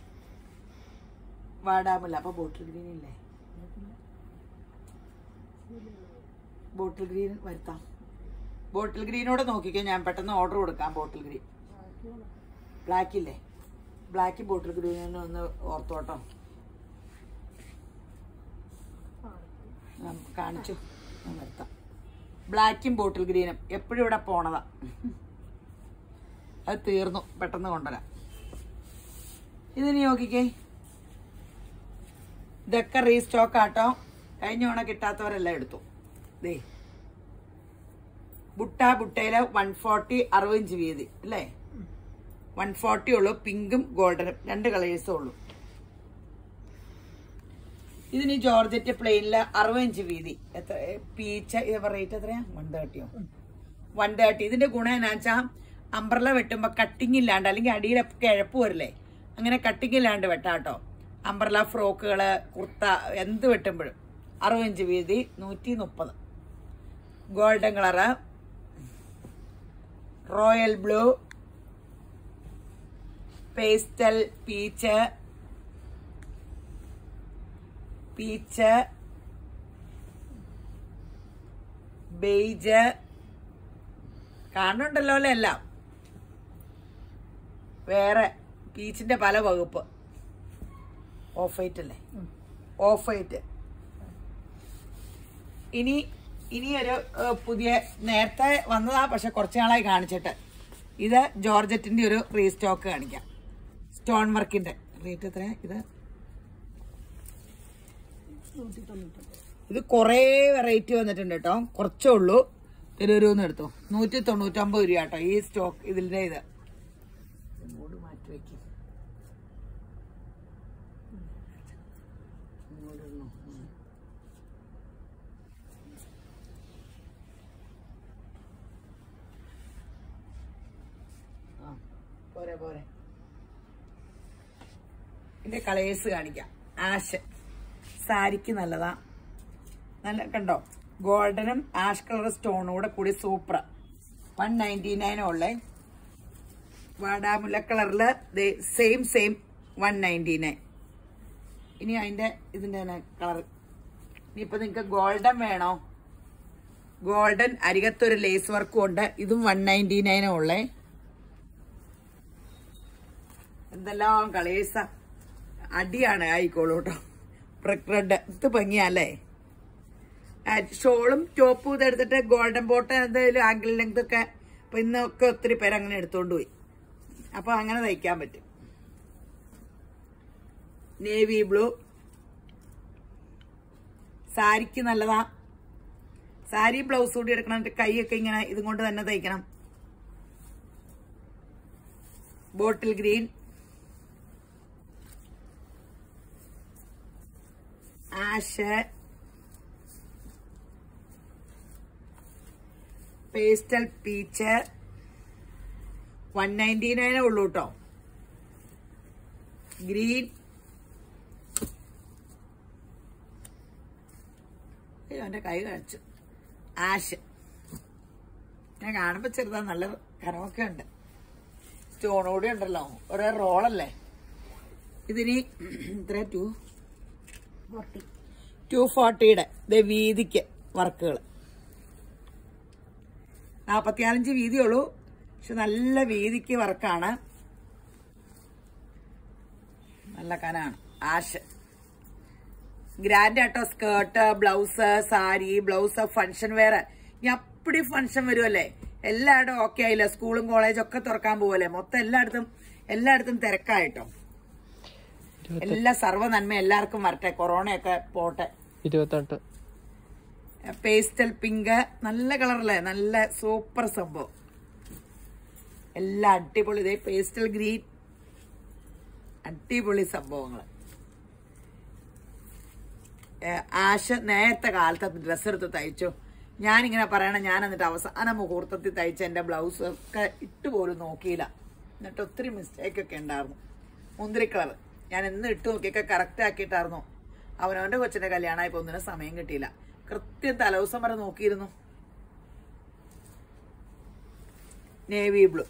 വാടാമല്ല. അപ്പൊ ബോട്ടിൽ ഗ്രീൻ ഇല്ലേ? ബോട്ടിൽ ഗ്രീൻ വരുത്താം. ബോട്ടിൽ ഗ്രീനോടെ നോക്കിക്കോ, ഞാൻ പെട്ടെന്ന് ഓർഡർ കൊടുക്കാം. ബോട്ടിൽ ഗ്രീൻ, ബ്ലാക്ക് ഇല്ലേ? ബ്ലാക്ക് ബോട്ടിൽ ഗ്രീൻ ഒന്ന് ഓർത്തോട്ടോ. കാണിച്ചു വരുത്താം. ബ്ലാക്കും ബോട്ടിൽ ഗ്രീനും എപ്പോഴും ഇവിടെ പോണതാ. അത് തീർന്നു, പെട്ടെന്ന് കൊണ്ടുവരാം. ഇതിന് നോക്കിക്കേ, ഇതൊക്കെ റീസ്റ്റോക്ക് ആട്ടോ. കഴിഞ്ഞ ഓണം കിട്ടാത്തവരെല്ലാം എടുത്തു. ദേ ബുട്ടയില് 140, 60 ഇഞ്ച് വീതി അല്ലേ? 140 ഉള്ളു. പിങ്കും ഗോൾഡനും 2 കളേഴ്സേ ഉള്ളു. ഇതിന് ജോർജറ്റ് പ്ലെയിനില് 60 ഇഞ്ച് വീതി. എത്ര പീച്ച്? റേറ്റ് എത്രയാ? 130. 130. ഇതിന്റെ ഗുണം എന്നാ വെച്ചാ അംബ്രല വെട്ടുമ്പോ കട്ടിങ് ഇല്ലാണ്ട്, അല്ലെങ്കിൽ അടിയിലെ കിഴപ്പ് വരില്ലേ, അങ്ങനെ കട്ടിങ് ഇല്ലാണ്ട് വെട്ടാട്ടോ. അംബ്രല ഫ്രോക്കുകള്, കുർത്ത, എന്ത് വെട്ടുമ്പോഴും. 60 ഇഞ്ച് വീതി, 130. Golden colour, royal blue, pastel peach, beige കാണുന്നുണ്ടല്ലോ അല്ലേ? എല്ലാം വേറെ പീച്ചിന്റെ പല വകുപ്പ്. ഓഫ് വൈറ്റ് അല്ലേ? Off white. ഇനി ഒരു പുതിയ, നേരത്തെ വന്നതാ പക്ഷെ കുറച്ച് നാളായി കാണിച്ചിട്ട്. ഇത് ജോർജറ്റിന്റെ ഒരു റീസ്റ്റോക്ക് കാണിക്കാം. സ്റ്റോൺ വർക്കിന്റെ റേറ്റ് എത്രയാ? ഇത് ഇത് കുറേ വെറൈറ്റി വന്നിട്ടുണ്ട് കേട്ടോ. കുറച്ചേ ഉള്ളൂ. തിരൂരൂന്ന് എടുത്തോ. 199 രൂപ കേട്ടോ ഈ സ്റ്റോക്ക്. ഇതിന്റെ ഇത് ഇങ്ങോട്ട് മാറ്റി വയ്ക്കും. പോരെ പോരെ. ഇതിന്റെ കളേഴ്സ് കാണിക്കാം. ആഷ് സാരിക്ക് നല്ലതാ. നല്ല കണ്ടോ, ഗോൾഡനും ആഷ് കളർ സ്റ്റോണും കൂടെ കൂടി സൂപ്പർ. 199 ഉള്ളേ. വാടാമുല്ല കളറില് സെയിം 199. ഇനി അതിന്റെ ഇതിന്റെ തന്നെ കളർ. ഇനിയിപ്പൊ നിങ്ങക്ക് ഗോൾഡൻ വേണോ? ഗോൾഡൻ അരികത്തൊരു ലേസ് വർക്കും ഉണ്ട്. ഇതും 199 ഉള്ളേ. എന്തെല്ലാം കളേഴ്സാ. അടിയാണ് ആയിക്കോളൂ കേട്ടോ. റെഡ് ഇത് ഭംഗിയല്ലേ. ഷോളും ടോപ്പും ഇതെടുത്തിട്ട് ഗോൾഡൻ ബോട്ടം എന്തെങ്കിലും ആംഗിൾ ലെങ്ത് ഒക്കെ ഇപ്പൊ ഇന്നൊക്കെ ഒത്തിരി പേര് അങ്ങനെ എടുത്തോണ്ട് പോയി. അപ്പൊ അങ്ങനെ തയ്ക്കാൻ പറ്റും. നേവി ബ്ലൂ സാരിക്ക് നല്ലതാ. സാരി ബ്ലൗസ് കൂടി എടുക്കണം. കൈയൊക്കെ ഇങ്ങനെ ഇതും കൊണ്ട് തന്നെ തയ്ക്കണം. Bottle green, ash, pastel peach 199 ഉള്ളൂ കേട്ടോ. ഗ്രീൻ, എന്റെ കൈ കഴിച്ചു. ആഷ് ഞാൻ കാണുമ്പോ ചെറുതാ. നല്ല കനമൊക്കെ ഉണ്ട്. സ്റ്റോണോടെ ഉണ്ടല്ലോ. ഒരേ റോളല്ലേ ഇതിന്. ഇത്ര 240 വീതിക്ക് വർക്കുകൾ. 45 വീതിയുള്ളൂ. പക്ഷെ നല്ല വീതിക്ക് വർക്കാണ്. നല്ല കനാണ്. ആഷ് ഗ്രാൻഡ് ആട്ടോ. Skirt, blouse, sari, blouse, function wear. ഇനി അപ്പടി ഫംഗ്ഷൻ വരുമല്ലേ. എല്ലായിടും ഓക്കെ ആയില്ല. സ്കൂളും കോളേജും ഒക്കെ തുറക്കാൻ പോവല്ലേ. മൊത്തം എല്ലായിടത്തും തിരക്കായിട്ടോ. എല്ലാ സർവ്വ നന്മ എല്ലാവർക്കും വരട്ടെ. കൊറോണയൊക്കെ പോട്ടെ. 28 പേസ്റ്റൽ പിങ്ക് നല്ല കളറല്ലേ. നല്ല സൂപ്പർ സംഭവം. എല്ലാം അടിപൊളി. ഇതേ പേസ്റ്റൽ ഗ്രീൻ അടിപൊളി സംഭവങ്ങൾ. ആഷ് നേരത്തെ കാലത്ത് ഡ്രസ്സ് എടുത്ത് തയ്ച്ചു. ഞാനിങ്ങനെ പറയണം. ഞാൻ എന്നിട്ട് അവസാന മുഹൂർത്തത്തിൽ തയ്ച്ച എന്റെ ബ്ലൗസ് ഒക്കെ ഇട്ടുപോലും നോക്കിയില്ല. എന്നിട്ട് ഒത്തിരി മിസ്റ്റേക്ക് ഒക്കെ ഉണ്ടായിരുന്നു. മുന്തിരി കളർ ഞാൻ എന്ന് ഇട്ട് നോക്കിയൊക്കെ കറക്റ്റ് ആക്കിയിട്ടായിരുന്നു. അവനവന്റെ കൊച്ചിന്റെ കല്യാണമായപ്പോ ഒന്നിനും സമയം കിട്ടിയില്ല. കൃത്യം തലേദിവസം വരെ നോക്കിയിരുന്നു. നേവി ബ്ലൂ,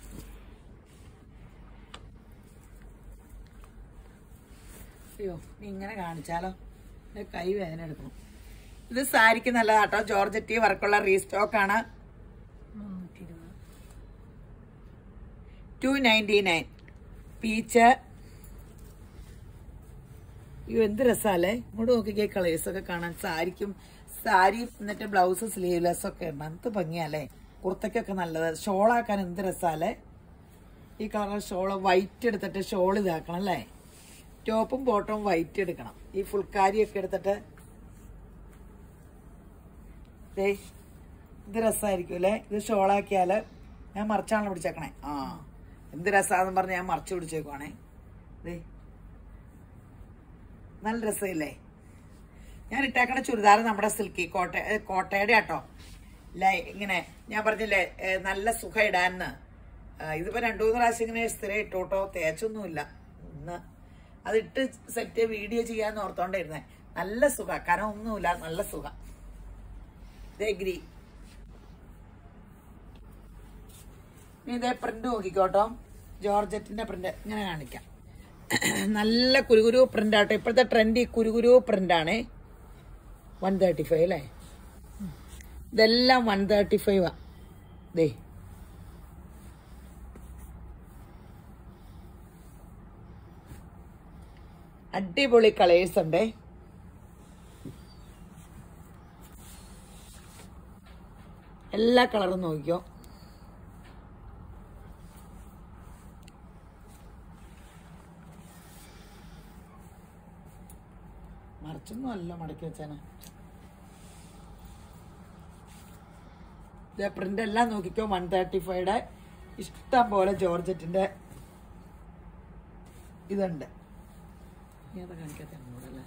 അയ്യോ നീ ഇങ്ങനെ കാണിച്ചാലോ. കൈ വേദന എടുക്കണം. ഇത് സാരിക്ക് നല്ലതാട്ടോ. ജോർജറ്റി വർക്കുള്ള റീസ്റ്റോക്ക് ആണ്. 299. പീച്ച്. അയ്യോ എന്ത് രസാല്ലേ. ഇങ്ങോട്ട് നോക്കിക്കേ കളേഴ്സ് ഒക്കെ കാണാൻ. സാരി എന്നിട്ട് ബ്ലൗസ് സ്ലീവ്ലെസ് ഒക്കെ ഉണ്ട്. എന്ത് ഭംഗിയല്ലേ. കുർത്തക്കൊക്കെ നല്ലത്. ഷോളാക്കാൻ എന്ത് രസാല്ലേ. ഈ കളർ ഷോള് വൈറ്റ് എടുത്തിട്ട് ഷോൾ ഇതാക്കണം അല്ലേ. ടോപ്പും ബോട്ടവും വൈറ്റ് എടുക്കണം. ഈ ഫുൾക്കാരിയൊക്കെ എടുത്തിട്ട് ഇത് രസമായിരിക്കും അല്ലേ. ഇത് ഷോളാക്കിയാല് ഞാൻ മറിച്ചാണല്ലോ പിടിച്ചേക്കണേ. ആ എന്ത് രസാന്ന് പറഞ്ഞ് ഞാൻ മറിച്ച് പിടിച്ചേക്കുവാണേ. നല്ല രസമില്ലേ. ഞാൻ ഇട്ടേക്കണ ചുരിദാർ നമ്മുടെ സിൽക്കി കോട്ടയുടെ കേട്ടോ. ഇങ്ങനെ ഞാൻ പറഞ്ഞില്ലേ നല്ല സുഖം ഇടാന്ന്. ഇതിപ്പോ 2-3 പ്രാവശ്യം ഇങ്ങനെ സ്ഥിരം ഇട്ടോട്ടോ. തേച്ചൊന്നുമില്ല. ഇന്ന് അതിട്ട് സെറ്റ് വീഡിയോ ചെയ്യാന്ന് ഓർത്തോണ്ടിരുന്നേ. നല്ല സുഖ. കനം ഒന്നുമില്ല. നല്ല സുഖ. ഗ്രീ. ഇതേ പ്രിന്റ് നോക്കിക്കോട്ടോ. ജോർജറ്റിന്റെ പ്രിന്റ് ഇങ്ങനെ കാണിക്കാം. നല്ല കുരുകുരു പ്രിന്റ് ആട്ടോ. ഇപ്പോഴത്തെ ട്രെൻഡ് ഈ കുരുകുരു പ്രിന്റ് ആണ്. 135 അല്ലേ. ഇതെല്ലാം 135 ദേ. അടിപൊളി കളേഴ്സ് ഉണ്ട്. എല്ലാ കളറും നോക്കിക്കോ. മറിച്ച് കുറച്ചൊന്നും അല്ല മടക്കി വെച്ചാണ്. പ്രിന്റ് എല്ലാം നോക്കിക്കോ. 135 ഇഷ്ടം പോലെ ജോർജറ്റിന്റെ ഇതുണ്ട്. ഏതാ കാണിക്കാത്ത എന്നോടല്ലേ?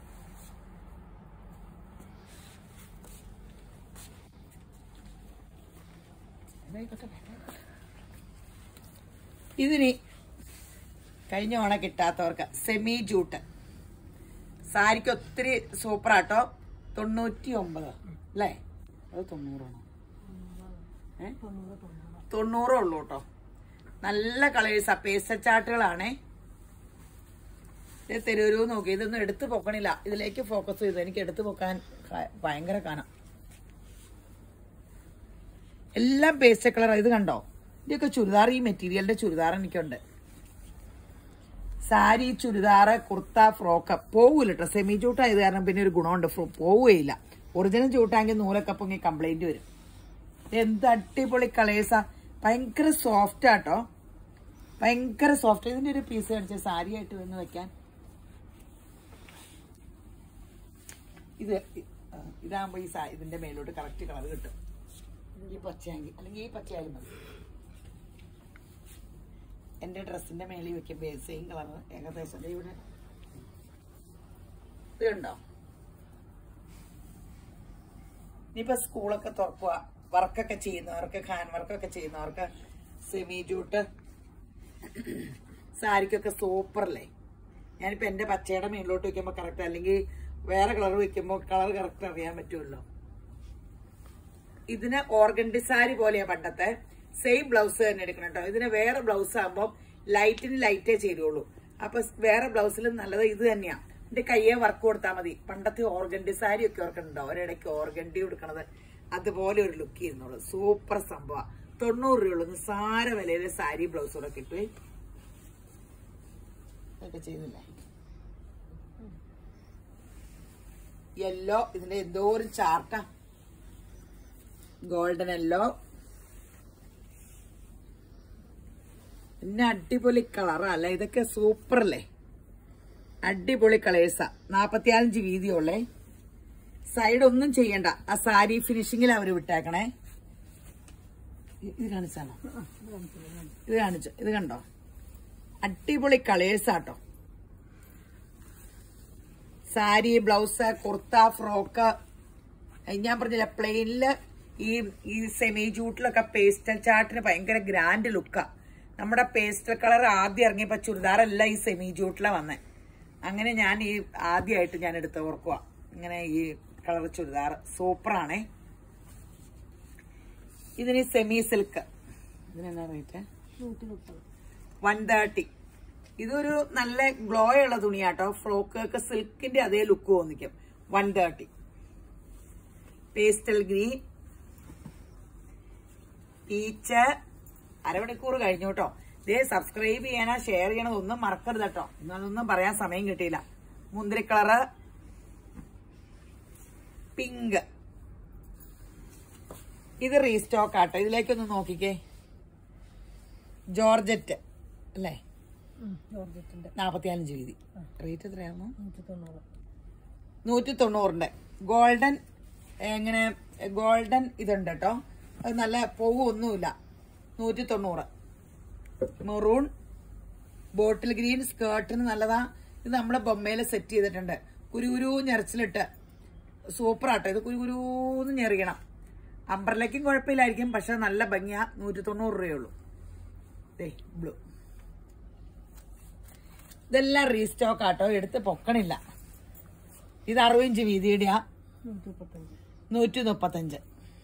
ഇതിന് കഴിഞ്ഞ ഓണം കിട്ടാത്തവർക്ക് സെമി ജൂട്ട് സാരിക്ക് ഒത്തിരി സൂപ്പറാട്ടോ. 99 അല്ലേ? അത് 90 90 ഉള്ളൂ കേട്ടോ. നല്ല കളേഴ്സാ. പേസ്റ്റൽ ചാർട്ടുകളാണേ. തെരൂരു നോക്കി. ഇതൊന്നും എടുത്തു പൊക്കണില്ല. ഇതിലേക്ക് ഫോക്കസ് ചെയ്തു. എനിക്ക് എടുത്തു പൊക്കാൻ ഭയങ്കര കാണാം. എല്ലാം പേസ്റ്റൽ കളർ. ഇത് കണ്ടോ? ഇതൊക്കെ ചുരിദാർ. ഈ മെറ്റീരിയലിന്റെ ചുരിദാർ എനിക്കുണ്ട്. സാരി, ചുരിദാറ്, കുർത്ത, ഫ്രോക്ക് പോവൂല കേട്ടോ. സെമി ചൂട്ടായത് കാരണം പിന്നെ ഒരു ഗുണമുണ്ട്, പോവുകയില്ല. ഒറിജിനൽ ചൂട്ടാങ്കിൽ നൂലൊക്കെ പൊങ്ങി കംപ്ലൈന്റ് വരും. എന്ത് അടിപൊളി കളേഴ്സാ. ഭയങ്കര സോഫ്റ്റ് ആട്ടോ. ഭയങ്കര സോഫ്റ്റ്. ഇതിന്റെ ഒരു പീസ് കാണിച്ച സാരി ആയിട്ട് വന്ന് വെക്കാൻ. ഇതാകുമ്പോ ഇതിന്റെ മേലോട്ട് കറക്റ്റ് കളർ കിട്ടും. ഈ പച്ചയാങ്കിൽ അല്ലെങ്കിൽ ഈ പച്ചയായാലും മതി. എന്റെ ഡ്രസ്സിന്റെ മേളിൽ വെക്കുമ്പോ സെയിം കളർ ഏകദേശം ഇവിടെ ഇതുണ്ടോ. ഇനിയിപ്പോ സ്കൂളൊക്കെ തുറക്കുക, വർക്കൊക്കെ ചെയ്യുന്നവർക്ക്, ഹാൻഡ് വർക്കൊക്കെ ചെയ്യുന്നവർക്ക് സെമി ജൂട്ട് സാരിക്കൊക്കെ സൂപ്പറല്ലേ. ഞാനിപ്പോ എന്റെ പച്ചയുടെ മേളിലോട്ട് വെക്കുമ്പോ കറക്റ്റ്, അല്ലെങ്കിൽ വേറെ കളർ വെക്കുമ്പോ കളർ കറക്റ്റ് അറിയാൻ പറ്റുമല്ലോ. ഇതിന് ഓർഗൻഡി സാരി പോലെയാ പണ്ടത്തെ. സെയിം ബ്ലൗസ് തന്നെ എടുക്കണം കേട്ടോ. ഇതിന് വേറെ ബ്ലൗസ് ആകുമ്പോൾ ലൈറ്റിന് ലൈറ്റേ ചേരുള്ളൂ. അപ്പൊ വേറെ ബ്ലൗസിലും നല്ലത് ഇത് തന്നെയാ. എന്റെ കയ്യെ വർക്ക് കൊടുത്താൽ മതി. പണ്ടത്തെ ഓർഗൻഡി സാരി ഒക്കെ ഓർക്കുന്നുണ്ടോ? ഒരിടയ്ക്ക് ഓർഗൻഡി കൊടുക്കണത് അതുപോലെ ഒരു ലുക്ക് ചെയ്യുന്നുള്ളൂ. സൂപ്പർ സംഭവം. 90 രൂപയുള്ളൂ. നിസ്സാര വിലയില് സാരി ബ്ലൗസുകളെ കിട്ടുവേ. ഇതൊക്കെ ചെയ്യുന്നില്ലേ? യെല്ലോ. ഇതിന്റെ എന്തോ ഒരു ചാർട്ടാ. Golden yellow. പിന്നെ അടിപൊളി കളറാ അല്ലേ? ഇതൊക്കെ സൂപ്പർ അല്ലേ? അടിപൊളി കളേഴ്സാ. 45 വീതിയുള്ളേ. സൈഡ് ഒന്നും ചെയ്യണ്ട. ആ സാരി ഫിനിഷിങ്ങിൽ അവര് വിട്ടേക്കണേ. ഇത് കാണിച്ചാണോ? ഇത് കാണിച്ചു. ഇത് കണ്ടോ? അടിപൊളി കളേഴ്സാട്ടോ. Sari, blouse, kurta, frock. ഞാൻ പറഞ്ഞില്ല, പ്ലെയിനില് ഈ സെമി ജൂട്ടിലൊക്കെ പേസ്റ്റൽ ചാർട്ടിന് ഭയങ്കര ഗ്രാൻഡ് ലുക്കാ. നമ്മുടെ പേസ്റ്റൽ കളർ ആദ്യം ഇറങ്ങിയപ്പോ ചുരിദാറല്ല ഈ സെമി ജൂട്ടിലാ വന്നേ. അങ്ങനെ ഞാൻ ഈ ആദ്യമായിട്ട് ഞാൻ എടുത്ത് ഓർക്കുക. ഇങ്ങനെ ഈ കളർ ചുരിദാർ സൂപ്പറാണേ. ഇതിന് സെമി സിൽക്ക്. ഇതിനെന്താ റേറ്റ്? 130. ഇതൊരു നല്ല ഗ്ലോ ഉള്ള തുണിയാട്ടോ. ഫ്രോക്കൊക്കെ സിൽക്കിന്റെ അതേ ലുക്ക് തോന്നിക്കും. 130. Pastel green, peach. അരമണിക്കൂർ കഴിഞ്ഞു കേട്ടോ. ഇതേ സബ്സ്ക്രൈബ് ചെയ്യണ, ഷെയർ ചെയ്യണതൊന്നും മറക്കരുത് കേട്ടോ. ഇന്നതൊന്നും പറയാൻ സമയം കിട്ടിയില്ല. മുന്തിരി കളറ്, പിങ്ക്. ഇത് റീസ്റ്റോക്ക് ആട്ടോ. ഇതിലേക്കൊന്ന് നോക്കിക്കേ. ജോർജറ്റ് അല്ലേ? 45 വീതി. റേറ്റ് എത്രയായിരുന്നു? 190. ഗോൾഡൻ. എങ്ങനെ ഗോൾഡൻ ഇതുണ്ട് കേട്ടോ. അത് നല്ല പോവൊന്നുമില്ല. 190. മെറൂൺ ബോട്ടിൽ ഗ്രീൻ സ്കേർട്ടിന് നല്ലതാ. ഇത് നമ്മളെ ബൊമ്മയില് സെറ്റ് ചെയ്തിട്ടുണ്ട്. കുരുകുരു ഞെറച്ചിലിട്ട് സൂപ്പറാട്ടോ. ഇത് കുരുകുരുന്ന് ഞെറിയണം. അംബ്രലയ്ക്കും കുഴപ്പമില്ലായിരിക്കും, പക്ഷെ നല്ല ഭംഗിയാ. 190 രൂപയുള്ളൂ. ബ്ലൂ. ഇതെല്ലാം റീസ്റ്റോക്ക് ആട്ടോ. എടുത്ത് പൊക്കണില്ല. ഇത് 60 ഇഞ്ച് വീതിയുടെയാ. 135.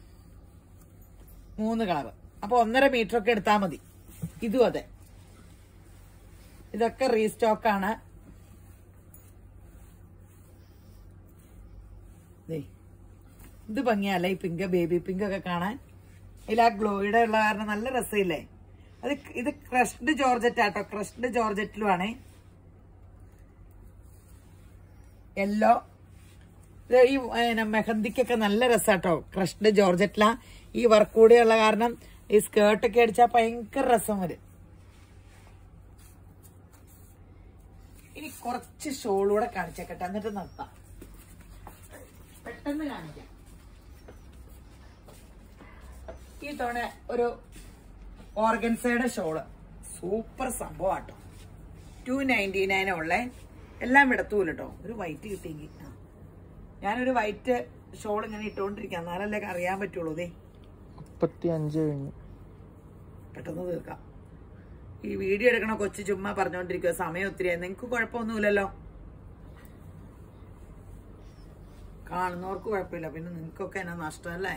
3 കളറ്. അപ്പൊ 1.5 മീറ്റർ ഒക്കെ എടുത്താൽ മതി. ഇതും അതെ. ഇതൊക്കെ റീസ്റ്റോക്കാണ്. ഇത് ഭംഗിയല്ല ഈ പിങ്ക്, ബേബി പിങ്ക് ഒക്കെ കാണാൻ. ഇതിൽ ആ ഗ്ലോയുടെ ഉള്ള കാരണം നല്ല രസമില്ലേ? ഇത് ക്രഷ്ഡ് ജോർജറ്റ് ആട്ടോ. ക്രഷ്ഡ് ജോർജറ്റിലുമാണേ. യെല്ലോ. ഈ മെഹന്തിക്കൊക്കെ നല്ല രസാട്ടോ. ക്രഷ്ഡ് ജോർജറ്റിലാ. ഈ വർക്ക് കൂടെയുള്ള കാരണം ഈ സ്കേർട്ടൊക്കെ അടിച്ചാൽ ഭയങ്കര രസം വരും. ഇനി കുറച്ച് ഷോളൂടെ കാണിച്ചേക്കട്ടെ, എന്നിട്ട് നിർത്താം. പെട്ടെന്ന് കാണിക്കാം. ഈ തവണ ഒരു ഓർഗൻസയുടെ ഷോള് സൂപ്പർ സംഭവം 299 ഉള്ളേ. എല്ലാം ഇടത്തൂല കേട്ടോ. ഒരു വൈറ്റ് കിട്ടിയെങ്കിൽ ഞാനൊരു വൈറ്റ് ഷോൾ ഇങ്ങനെ ഇട്ടുകൊണ്ടിരിക്കാം, എന്നാലല്ലേ അറിയാൻ പറ്റുള്ളൂ. 35 കഴിഞ്ഞു. പെട്ടെന്ന് തീർക്കാം. ഈ വീഡിയോ എടുക്കണ കൊച്ചു ചുമ്മാ പറഞ്ഞോണ്ടിരിക്കുക, സമയം ഒത്തിരിയായി. നിങ്ങക്ക് കുഴപ്പമൊന്നുമില്ലല്ലോ, കാണുന്നവർക്ക് കുഴപ്പമില്ല, പിന്നെ നിങ്ങൾക്കൊക്കെ എന്നാ നഷ്ടമല്ലേ.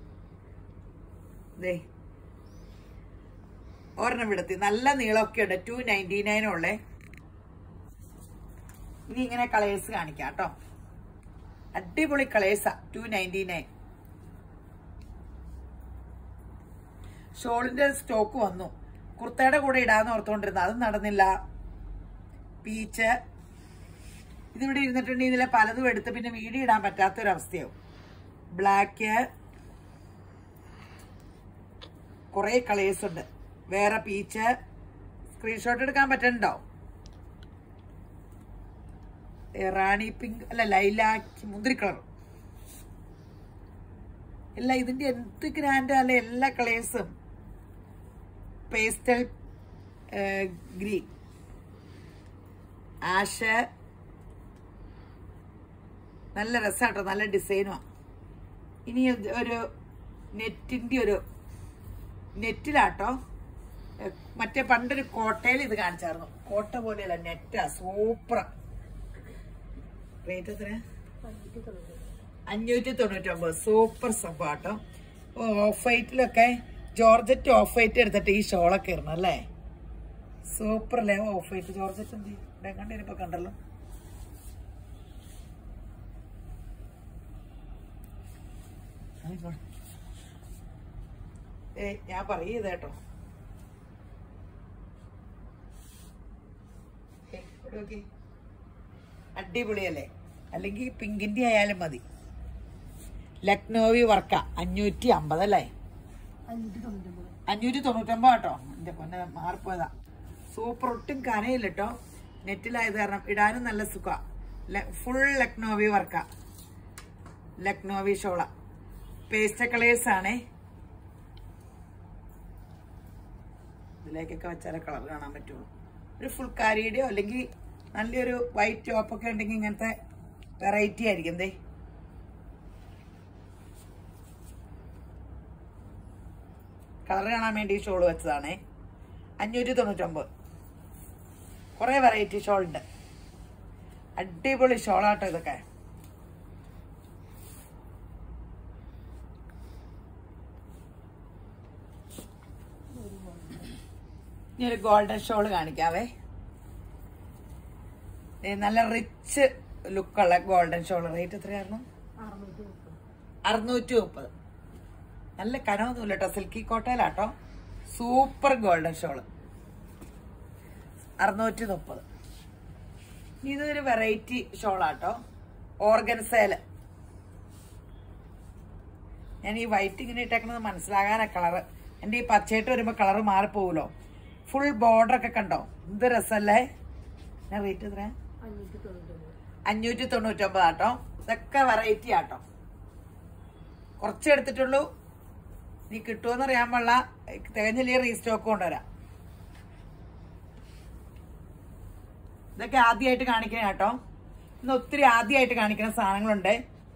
ഒരെണ്ണം വിടത്തി നല്ല നീളമൊക്കെ ഉണ്ട്. 299 ഉള്ളേ. ഇനി ഇങ്ങനെ കളേഴ്സ് കാണിക്കാം കേട്ടോ. അടിപൊളി കളേഴ്സാ. 299. ഷോളിന്റെ സ്റ്റോക്ക് വന്നു. കുർത്തയുടെ കൂടെ ഇടാന്ന് ഓർത്തുകൊണ്ടിരുന്ന, അത് നടന്നില്ല. പീച്ച് ഇതിവിടെ ഇരുന്നിട്ടുണ്ടെങ്കിൽ ഇതിലെ പലതും എടുത്ത് പിന്നെ വീഡിയോ ഇടാൻ പറ്റാത്തൊരവസ്ഥയാവും. ബ്ലാക്ക്, കുറെ കളേഴ്സ് ഉണ്ട്. വേറെ പീച്ച് സ്ക്രീൻഷോട്ട് എടുക്കാൻ പറ്റുന്നുണ്ടോ? റാണി പിങ്ക് അല്ല, ലൈലാക്ക്, മുന്തിരി കളർ. എല്ലാം ഇതിന്റെ എന്ത് ഗ്രാൻഡ് അല്ലെ, എല്ലാ കളേഴ്സും. പേസ്റ്റൽ ഗ്രീൻ, ആഷ്, നല്ല രസമാട്ടോ, നല്ല ഡിസൈനുമാണ്. ഇനി ഒരു നെറ്റിന്റെ ഒരു നെറ്റിലാട്ടോ. മറ്റേ പണ്ടൊരു കോട്ടയിൽ ഇത് കാണിച്ചായിരുന്നു. കോട്ട പോലെയല്ല, നെറ്റാ, സൂപ്പർ. റേറ്റ് എത്ര? 599. സൂപ്പർ സംഭവം കേട്ടോ. ഓഫ് വൈറ്റിലൊക്കെ ജോർജറ്റ് ഓഫ് വൈറ്റ് എടുത്തിട്ട് ഈ ഷോളൊക്കെ ഇടണം അല്ലേ. സൂപ്പർ അല്ലേ ഓഫ് വൈറ്റ് ജോർജറ്റ്. എന്ത് ഇവിടെ കണ്ടിപ്പോ കണ്ടല്ലോ. ഞാൻ പറയത് കേട്ടോ. അടിപൊളിയല്ലേ. അല്ലെങ്കിൽ പിങ്കിന്റെ ആയാലും മതി. ലക്നോവി വർക്ക 550 അല്ലേ. 599 കേട്ടോ. എന്റെ പൊന്നെ മാറിപ്പോയതാ. സൂപ്പർ. ഒട്ടും കനയില്ല കേട്ടോ. നെറ്റിലായത് കാരണം ഇടാനും നല്ല സുഖ. ഫുൾ ലക്നോവി വർക്ക, ലക്നോവി ഷോള. പേസ്റ്റ് കളേഴ്സ് ആണേ. ഇതിലേക്കൊക്കെ വെച്ചാലേ കളർ കാണാൻ പറ്റുള്ളൂ. ഒരു ഫുൾ കാരിയുടെയോ അല്ലെങ്കിൽ നല്ലൊരു വൈറ്റ് ടോപ്പൊക്കെ ഉണ്ടെങ്കിൽ ഇങ്ങനത്തെ വെറൈറ്റി ആയിരിക്കും. കളർ കാണാൻ വേണ്ടി ഷോൾ വെച്ചതാണേ. 599. കുറെ വെറൈറ്റി ഷോൾ ഉണ്ട്. അടിപൊളി ഷോളാട്ടോ ഇതൊക്കെ. ഇനി ഒരു ഗോൾഡൻ ഷോൾ കാണിക്കാവേ. നല്ല റിച്ച് ലുക്കുള്ള ഗോൾഡൻ ഷോൾ. റേറ്റ് എത്രയായിരുന്നു? 630. നല്ല കനമൊന്നുമില്ല കേട്ടോ. സിൽക്കി കോട്ടയിലാട്ടോ. Super golden shawl 630. ഇതൊരു വെറൈറ്റി ഷോളാട്ടോ. ഓർഗൻസേല്. ഞാൻ ഈ വൈറ്റ് ഇങ്ങനെ ഇട്ടേക്കുന്നത് മനസ്സിലാകാനാ കളറ്. എന്റെ ഈ പച്ചയിട്ട് വരുമ്പോ കളറ് മാറിപ്പോവുമല്ലോ. ഫുൾ ബോർഡർ ഒക്കെ കണ്ടോ, എന്ത് രസല്ലേ. ഞാൻ റേറ്റ് എത്ര? 599 ആട്ടോ. ഇതൊക്കെ വെറൈറ്റി ആട്ടോ. കുറച്ചെടുത്തിട്ടുള്ളൂ. നീ കിട്ടുമെന്ന് അറിയാൻ പാടില്ല. തികഞ്ഞില്ലേ റീസ്റ്റോക്ക് കൊണ്ടുവരാം. ഇതൊക്കെ ആദ്യമായിട്ട് കാണിക്കണേ കേട്ടോ. ഇന്ന് ഒത്തിരി ആദ്യമായിട്ട് കാണിക്കുന്ന സാധനങ്ങളുണ്ട്.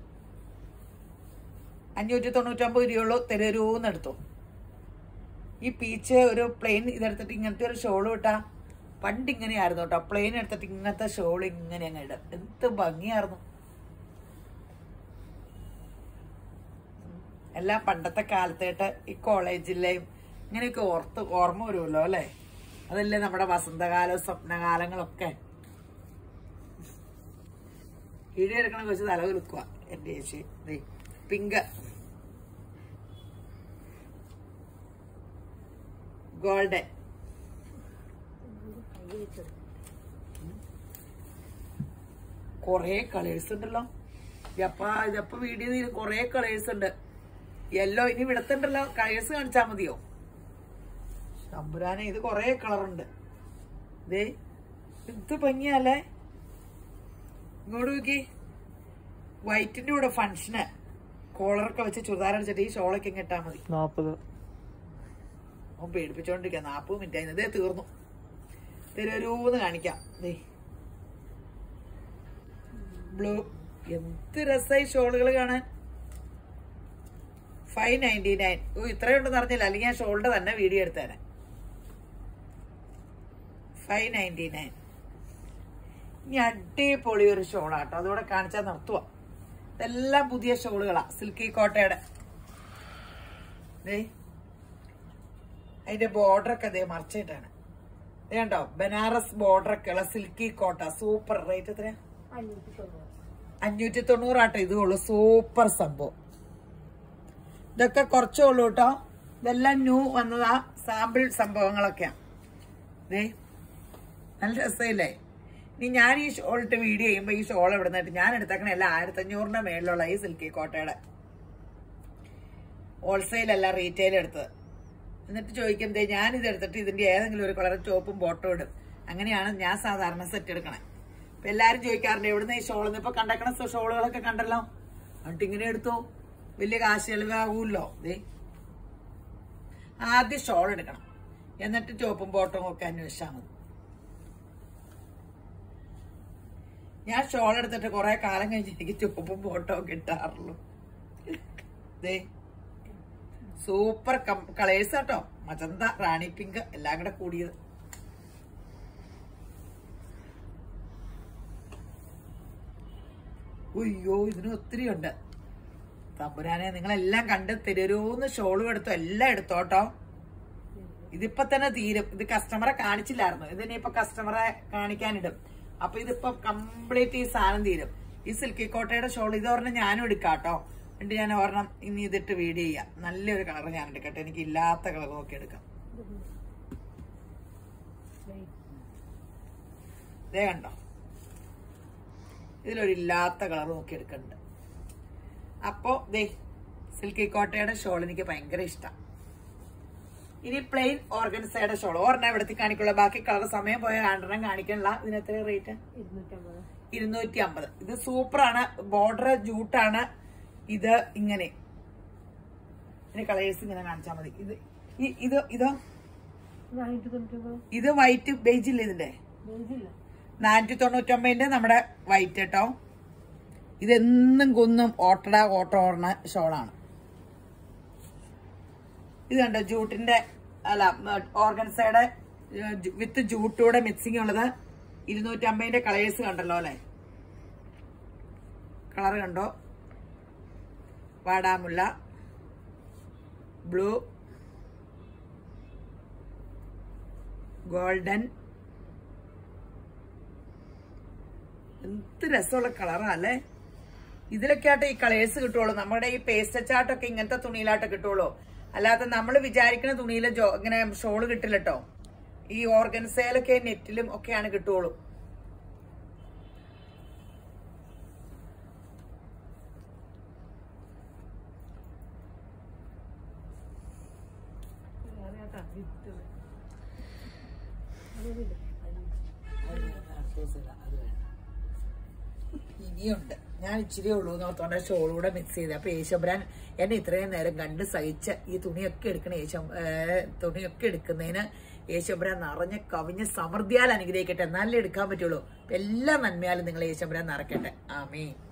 599 രൂപയുള്ളൂ. തരൂന്ന് എടുത്തു. ഈ പീച്ച് ഒരു പ്ലെയിൻ ഇതെടുത്തിട്ട് ഇങ്ങനത്തെ ഒരു ഷോൾ ഇട്ടാ പണ്ട് ഇങ്ങനെയായിരുന്നു കേട്ടോ. പ്ലെയിൻ എടുത്തിട്ട് ഇങ്ങനത്തെ ഷോൾ ഇങ്ങനെ അങ്ങ് ഇടും. എന്ത് ഭംഗിയായിരുന്നു. എല്ലാം പണ്ടത്തെ കാലത്തായിട്ട് ഈ കോളേജിലെയും ഇങ്ങനെയൊക്കെ ഓർമ്മ വരുമല്ലോ അല്ലേ. അതല്ലേ നമ്മുടെ വസന്തകാലവും സ്വപ്നകാലങ്ങളൊക്കെ. വീഡിയോ എടുക്കണ വെച്ച് തല കുലുക്കുക എന്റെ ചേച്ചി. പിങ്ക്, ഗോൾഡൻ, കൊറേ കളേഴ്സ് ഉണ്ടല്ലോ. ഇതപ്പോ വീഡിയോ കൊറേ കളേഴ്സ് ഉണ്ട്. യെല്ലോ ഇനി വിടത്തുണ്ടല്ലോ. കളേഴ്സ് കാണിച്ചാ മതിയോ? ശമ്പുരാനെ ഇത് കൊറേ കളറുണ്ട്. ഇത് ഭംഗിയല്ലേ. ഇങ്ങോട്ട് നോക്കി. വൈറ്റിന്റെ കൂടെ ഫംഗ്ഷന് കോളറൊക്കെ വെച്ച് ചുരിദാർ അടിച്ചിട്ട് ഈ ഷോളൊക്കെ ഇങ്ങ് ഇട്ടാ മതി. 40. അവൻ പേടിപ്പിച്ചോണ്ടിരിക്കുക. 40 മിനിറ്റ് ആയിരുന്നു. ഇതേ തീർന്നു. തരൂന്ന് കാണിക്കാം. ബ്ലൂ. എന്ത് രസമായി ഷോളുകൾ കാണാൻ. 599. ഇത്രയുണ്ടെന്ന് അറിഞ്ഞില്ല, അല്ലെങ്കിൽ ഞാൻ ഷോളിന്റെ തന്നെ വീഡിയോ എടുത്തേനെ. 599. ഇനി അടിപൊളി ഒരു ഷോളാട്ടോ. അതുകൂടെ കാണിച്ചാൽ നിർത്തുക. ഇതെല്ലാം പുതിയ ഷോളുകളാ. സിൽക്കി കോട്ടയുടെ. അതിന്റെ ബോർഡറൊക്കെ അതേ മറിച്ചിട്ടാണ്. കണ്ടോ, ബനാറസ് ബോർഡറൊക്കെ ഉള്ള സിൽക്കി കോട്ട. സൂപ്പർ. റേറ്റ് എത്രയാ? 590 ആട്ടോ ഇതുള്ളൂ. സൂപ്പർ സംഭവം. ഇതൊക്കെ കുറച്ചേ ഉള്ളൂ കേട്ടോ. ഇതെല്ലാം ന്യൂ വന്നതാ. സാമ്പിൾ സംഭവങ്ങളൊക്കെയാ. നല്ല രസമില്ലേ? ഇനി ഞാൻ ഈ ഷോളിട്ട് വീഡിയോ ചെയ്യുമ്പോ ഈ ഷോൾ എവിടെ നിന്നിട്ട് ഞാൻ എടുത്തേക്കണ എല്ലാം 1500 മേളിലുള്ള ഈ സിൽക്കി കോട്ടയുടെ ഹോൾസെയിലല്ല, റീറ്റെയിൽ എടുത്തത്. എന്നിട്ട് ചോദിക്കും ഞാനിത് എടുത്തിട്ട് ഇതിന്റെ ഏതെങ്കിലും ഒരു കളർ ചോപ്പും ബോട്ടോ ഇടും. അങ്ങനെയാണ് ഞാൻ സാധാരണ സെറ്റ് എടുക്കണേ. അപ്പൊ എല്ലാരും ചോദിക്കാറുണ്ട് എവിടുന്ന് ഈ ഷോളിന്ന്. ഇപ്പൊ കണ്ടേക്കണ ഷോളുകളൊക്കെ കണ്ടല്ലോ. എന്നിട്ട് ഇങ്ങനെ എടുത്തു. വലിയ കാശ് ചെലവാകൂല്ലോ. ആദ്യം ഷോൾ എടുക്കണം, എന്നിട്ട് ചോപ്പും ബോട്ടവും ഒക്കെ അന്വേഷിച്ചാൽ മതി. ഞാൻ ഷോൾ എടുത്തിട്ട് കുറെ കാലം കഴിഞ്ഞ് എനിക്ക് ചോപ്പും ബോട്ടവും കിട്ടാറുള്ളൂ. സൂപ്പർ കളേഴ്സ് കേട്ടോ. മജന്ത, റാണി പിങ്ക് എല്ലാം കൂടെ കൂടിയത്. ഉയ്യോ, ഇതിന് ഒത്തിരി ഉണ്ട്. തമ്പുരാനെ, നിങ്ങളെല്ലാം കണ്ട് തരൂന്ന് ഷോളും എടുത്തോ, എല്ലാം എടുത്തോട്ടോ. ഇതിപ്പോ തന്നെ തീരും. ഇത് കസ്റ്റമറെ കാണിച്ചില്ലായിരുന്നു. ഇതിനിപ്പോ കസ്റ്റമറെ കാണിക്കാനിടും. അപ്പൊ ഇതിപ്പോ കംപ്ലീറ്റ് ഈ സാധനം തീരും. ഈ സിൽക്കി കോട്ടയുടെ ഷോൾ ഇത് ഒരെണ്ണം ഞാനും എടുക്കാട്ടോ. എന്നിട്ട് ഞാൻ ഒരെണ്ണം ഇനി ഇതിട്ട് വീഡിയോ ചെയ്യാം. നല്ലൊരു കളർ ഞാൻ എടുക്കട്ടെ. എനിക്ക് ഇല്ലാത്ത കളർ നോക്കി എടുക്കാം. ഇതേ കണ്ടോ, ഇതിലൊരില്ലാത്ത കളർ നോക്കി എടുക്കുന്നുണ്ട്. അപ്പോ സിൽക്കി കോട്ടയുടെ ഷോൾ എനിക്ക് ഭയങ്കര ഇഷ്ടം. ഇനി പ്ലെയിൻ ഓർഗൻസയുടെ ഷോൾ ഒരെണ്ണം ഇവിടത്തെ കാണിക്കുള്ള. ബാക്കി കളർ സമയം പോയ രണ്ടെണ്ണം കാണിക്കണില്ല. ഇതിന് എത്ര റേറ്റ്? 250. ഇത് സൂപ്പറാണ്. ബോർഡർ ജൂട്ടാണ്. ഇത് ഇങ്ങനെ ഇതിന്റെ കളേഴ്സ് ഇങ്ങനെ കാണിച്ചാൽ മതി. ഇതോ ഇത് വൈറ്റ് ബേജ് ഇല്ല. ഇതിന്റെ 499 നമ്മുടെ വൈറ്റ് കേട്ടോ. ഇതെന്നും കുന്നും ഓട്ടോർണ ഷോളാണ്. ഇത് കണ്ടോ, ജൂട്ടിന്റെ അല്ല ഓർഗൻസയുടെ വിത്ത് ജൂട്ടൂടെ മിക്സിംഗ് ഉള്ളത്. 250 കളേഴ്സ് കണ്ടല്ലോ അല്ലെ? കളർ കണ്ടോ? വാടാമുല്ല, ബ്ലൂ, ഗോൾഡൻ. എന്ത് രസമുള്ള കളറാ അല്ലേ? ഇതിലൊക്കെ ആട്ടെ ഈ കളേഴ്സ് കിട്ടുള്ളൂ. നമ്മുടെ ഈ പേസ്റ്റ് ചാട്ടൊക്കെ ഇങ്ങനത്തെ തുണിയിലാട്ടെ കിട്ടുള്ളൂ. അല്ലാതെ നമ്മൾ വിചാരിക്കുന്ന തുണിയിലെ ഇങ്ങനെ ഷോള് കിട്ടില്ല കേട്ടോ. ഈ ഓർഗൻസയിലൊക്കെ നെറ്റിലും ഒക്കെയാണ് കിട്ടുള്ളൂ. ഇനിയുണ്ട്. ഞാൻ ഇച്ചിരി ഉള്ളൂ നോത്തോണ്ട ഷോളൂടെ മിക്സ് ചെയ്ത്. അപ്പൊ യേശുബ്രാൻ എന്നെ ഇത്രയും നേരം കണ്ട് സഹിച്ച ഈ തുണിയൊക്കെ എടുക്കുന്നതിന് യേശുബ്രാൻ നിറഞ്ഞ കവിഞ്ഞ് സമൃദ്ധിയാൽ അനുഗ്രഹിക്കട്ടെ. എന്നാലേ എടുക്കാൻ പറ്റുള്ളൂ. എല്ലാ നന്മയാലും നിങ്ങൾ യേശുബ്രാൻ നിറയ്ക്കട്ടെ. ആമീൻ.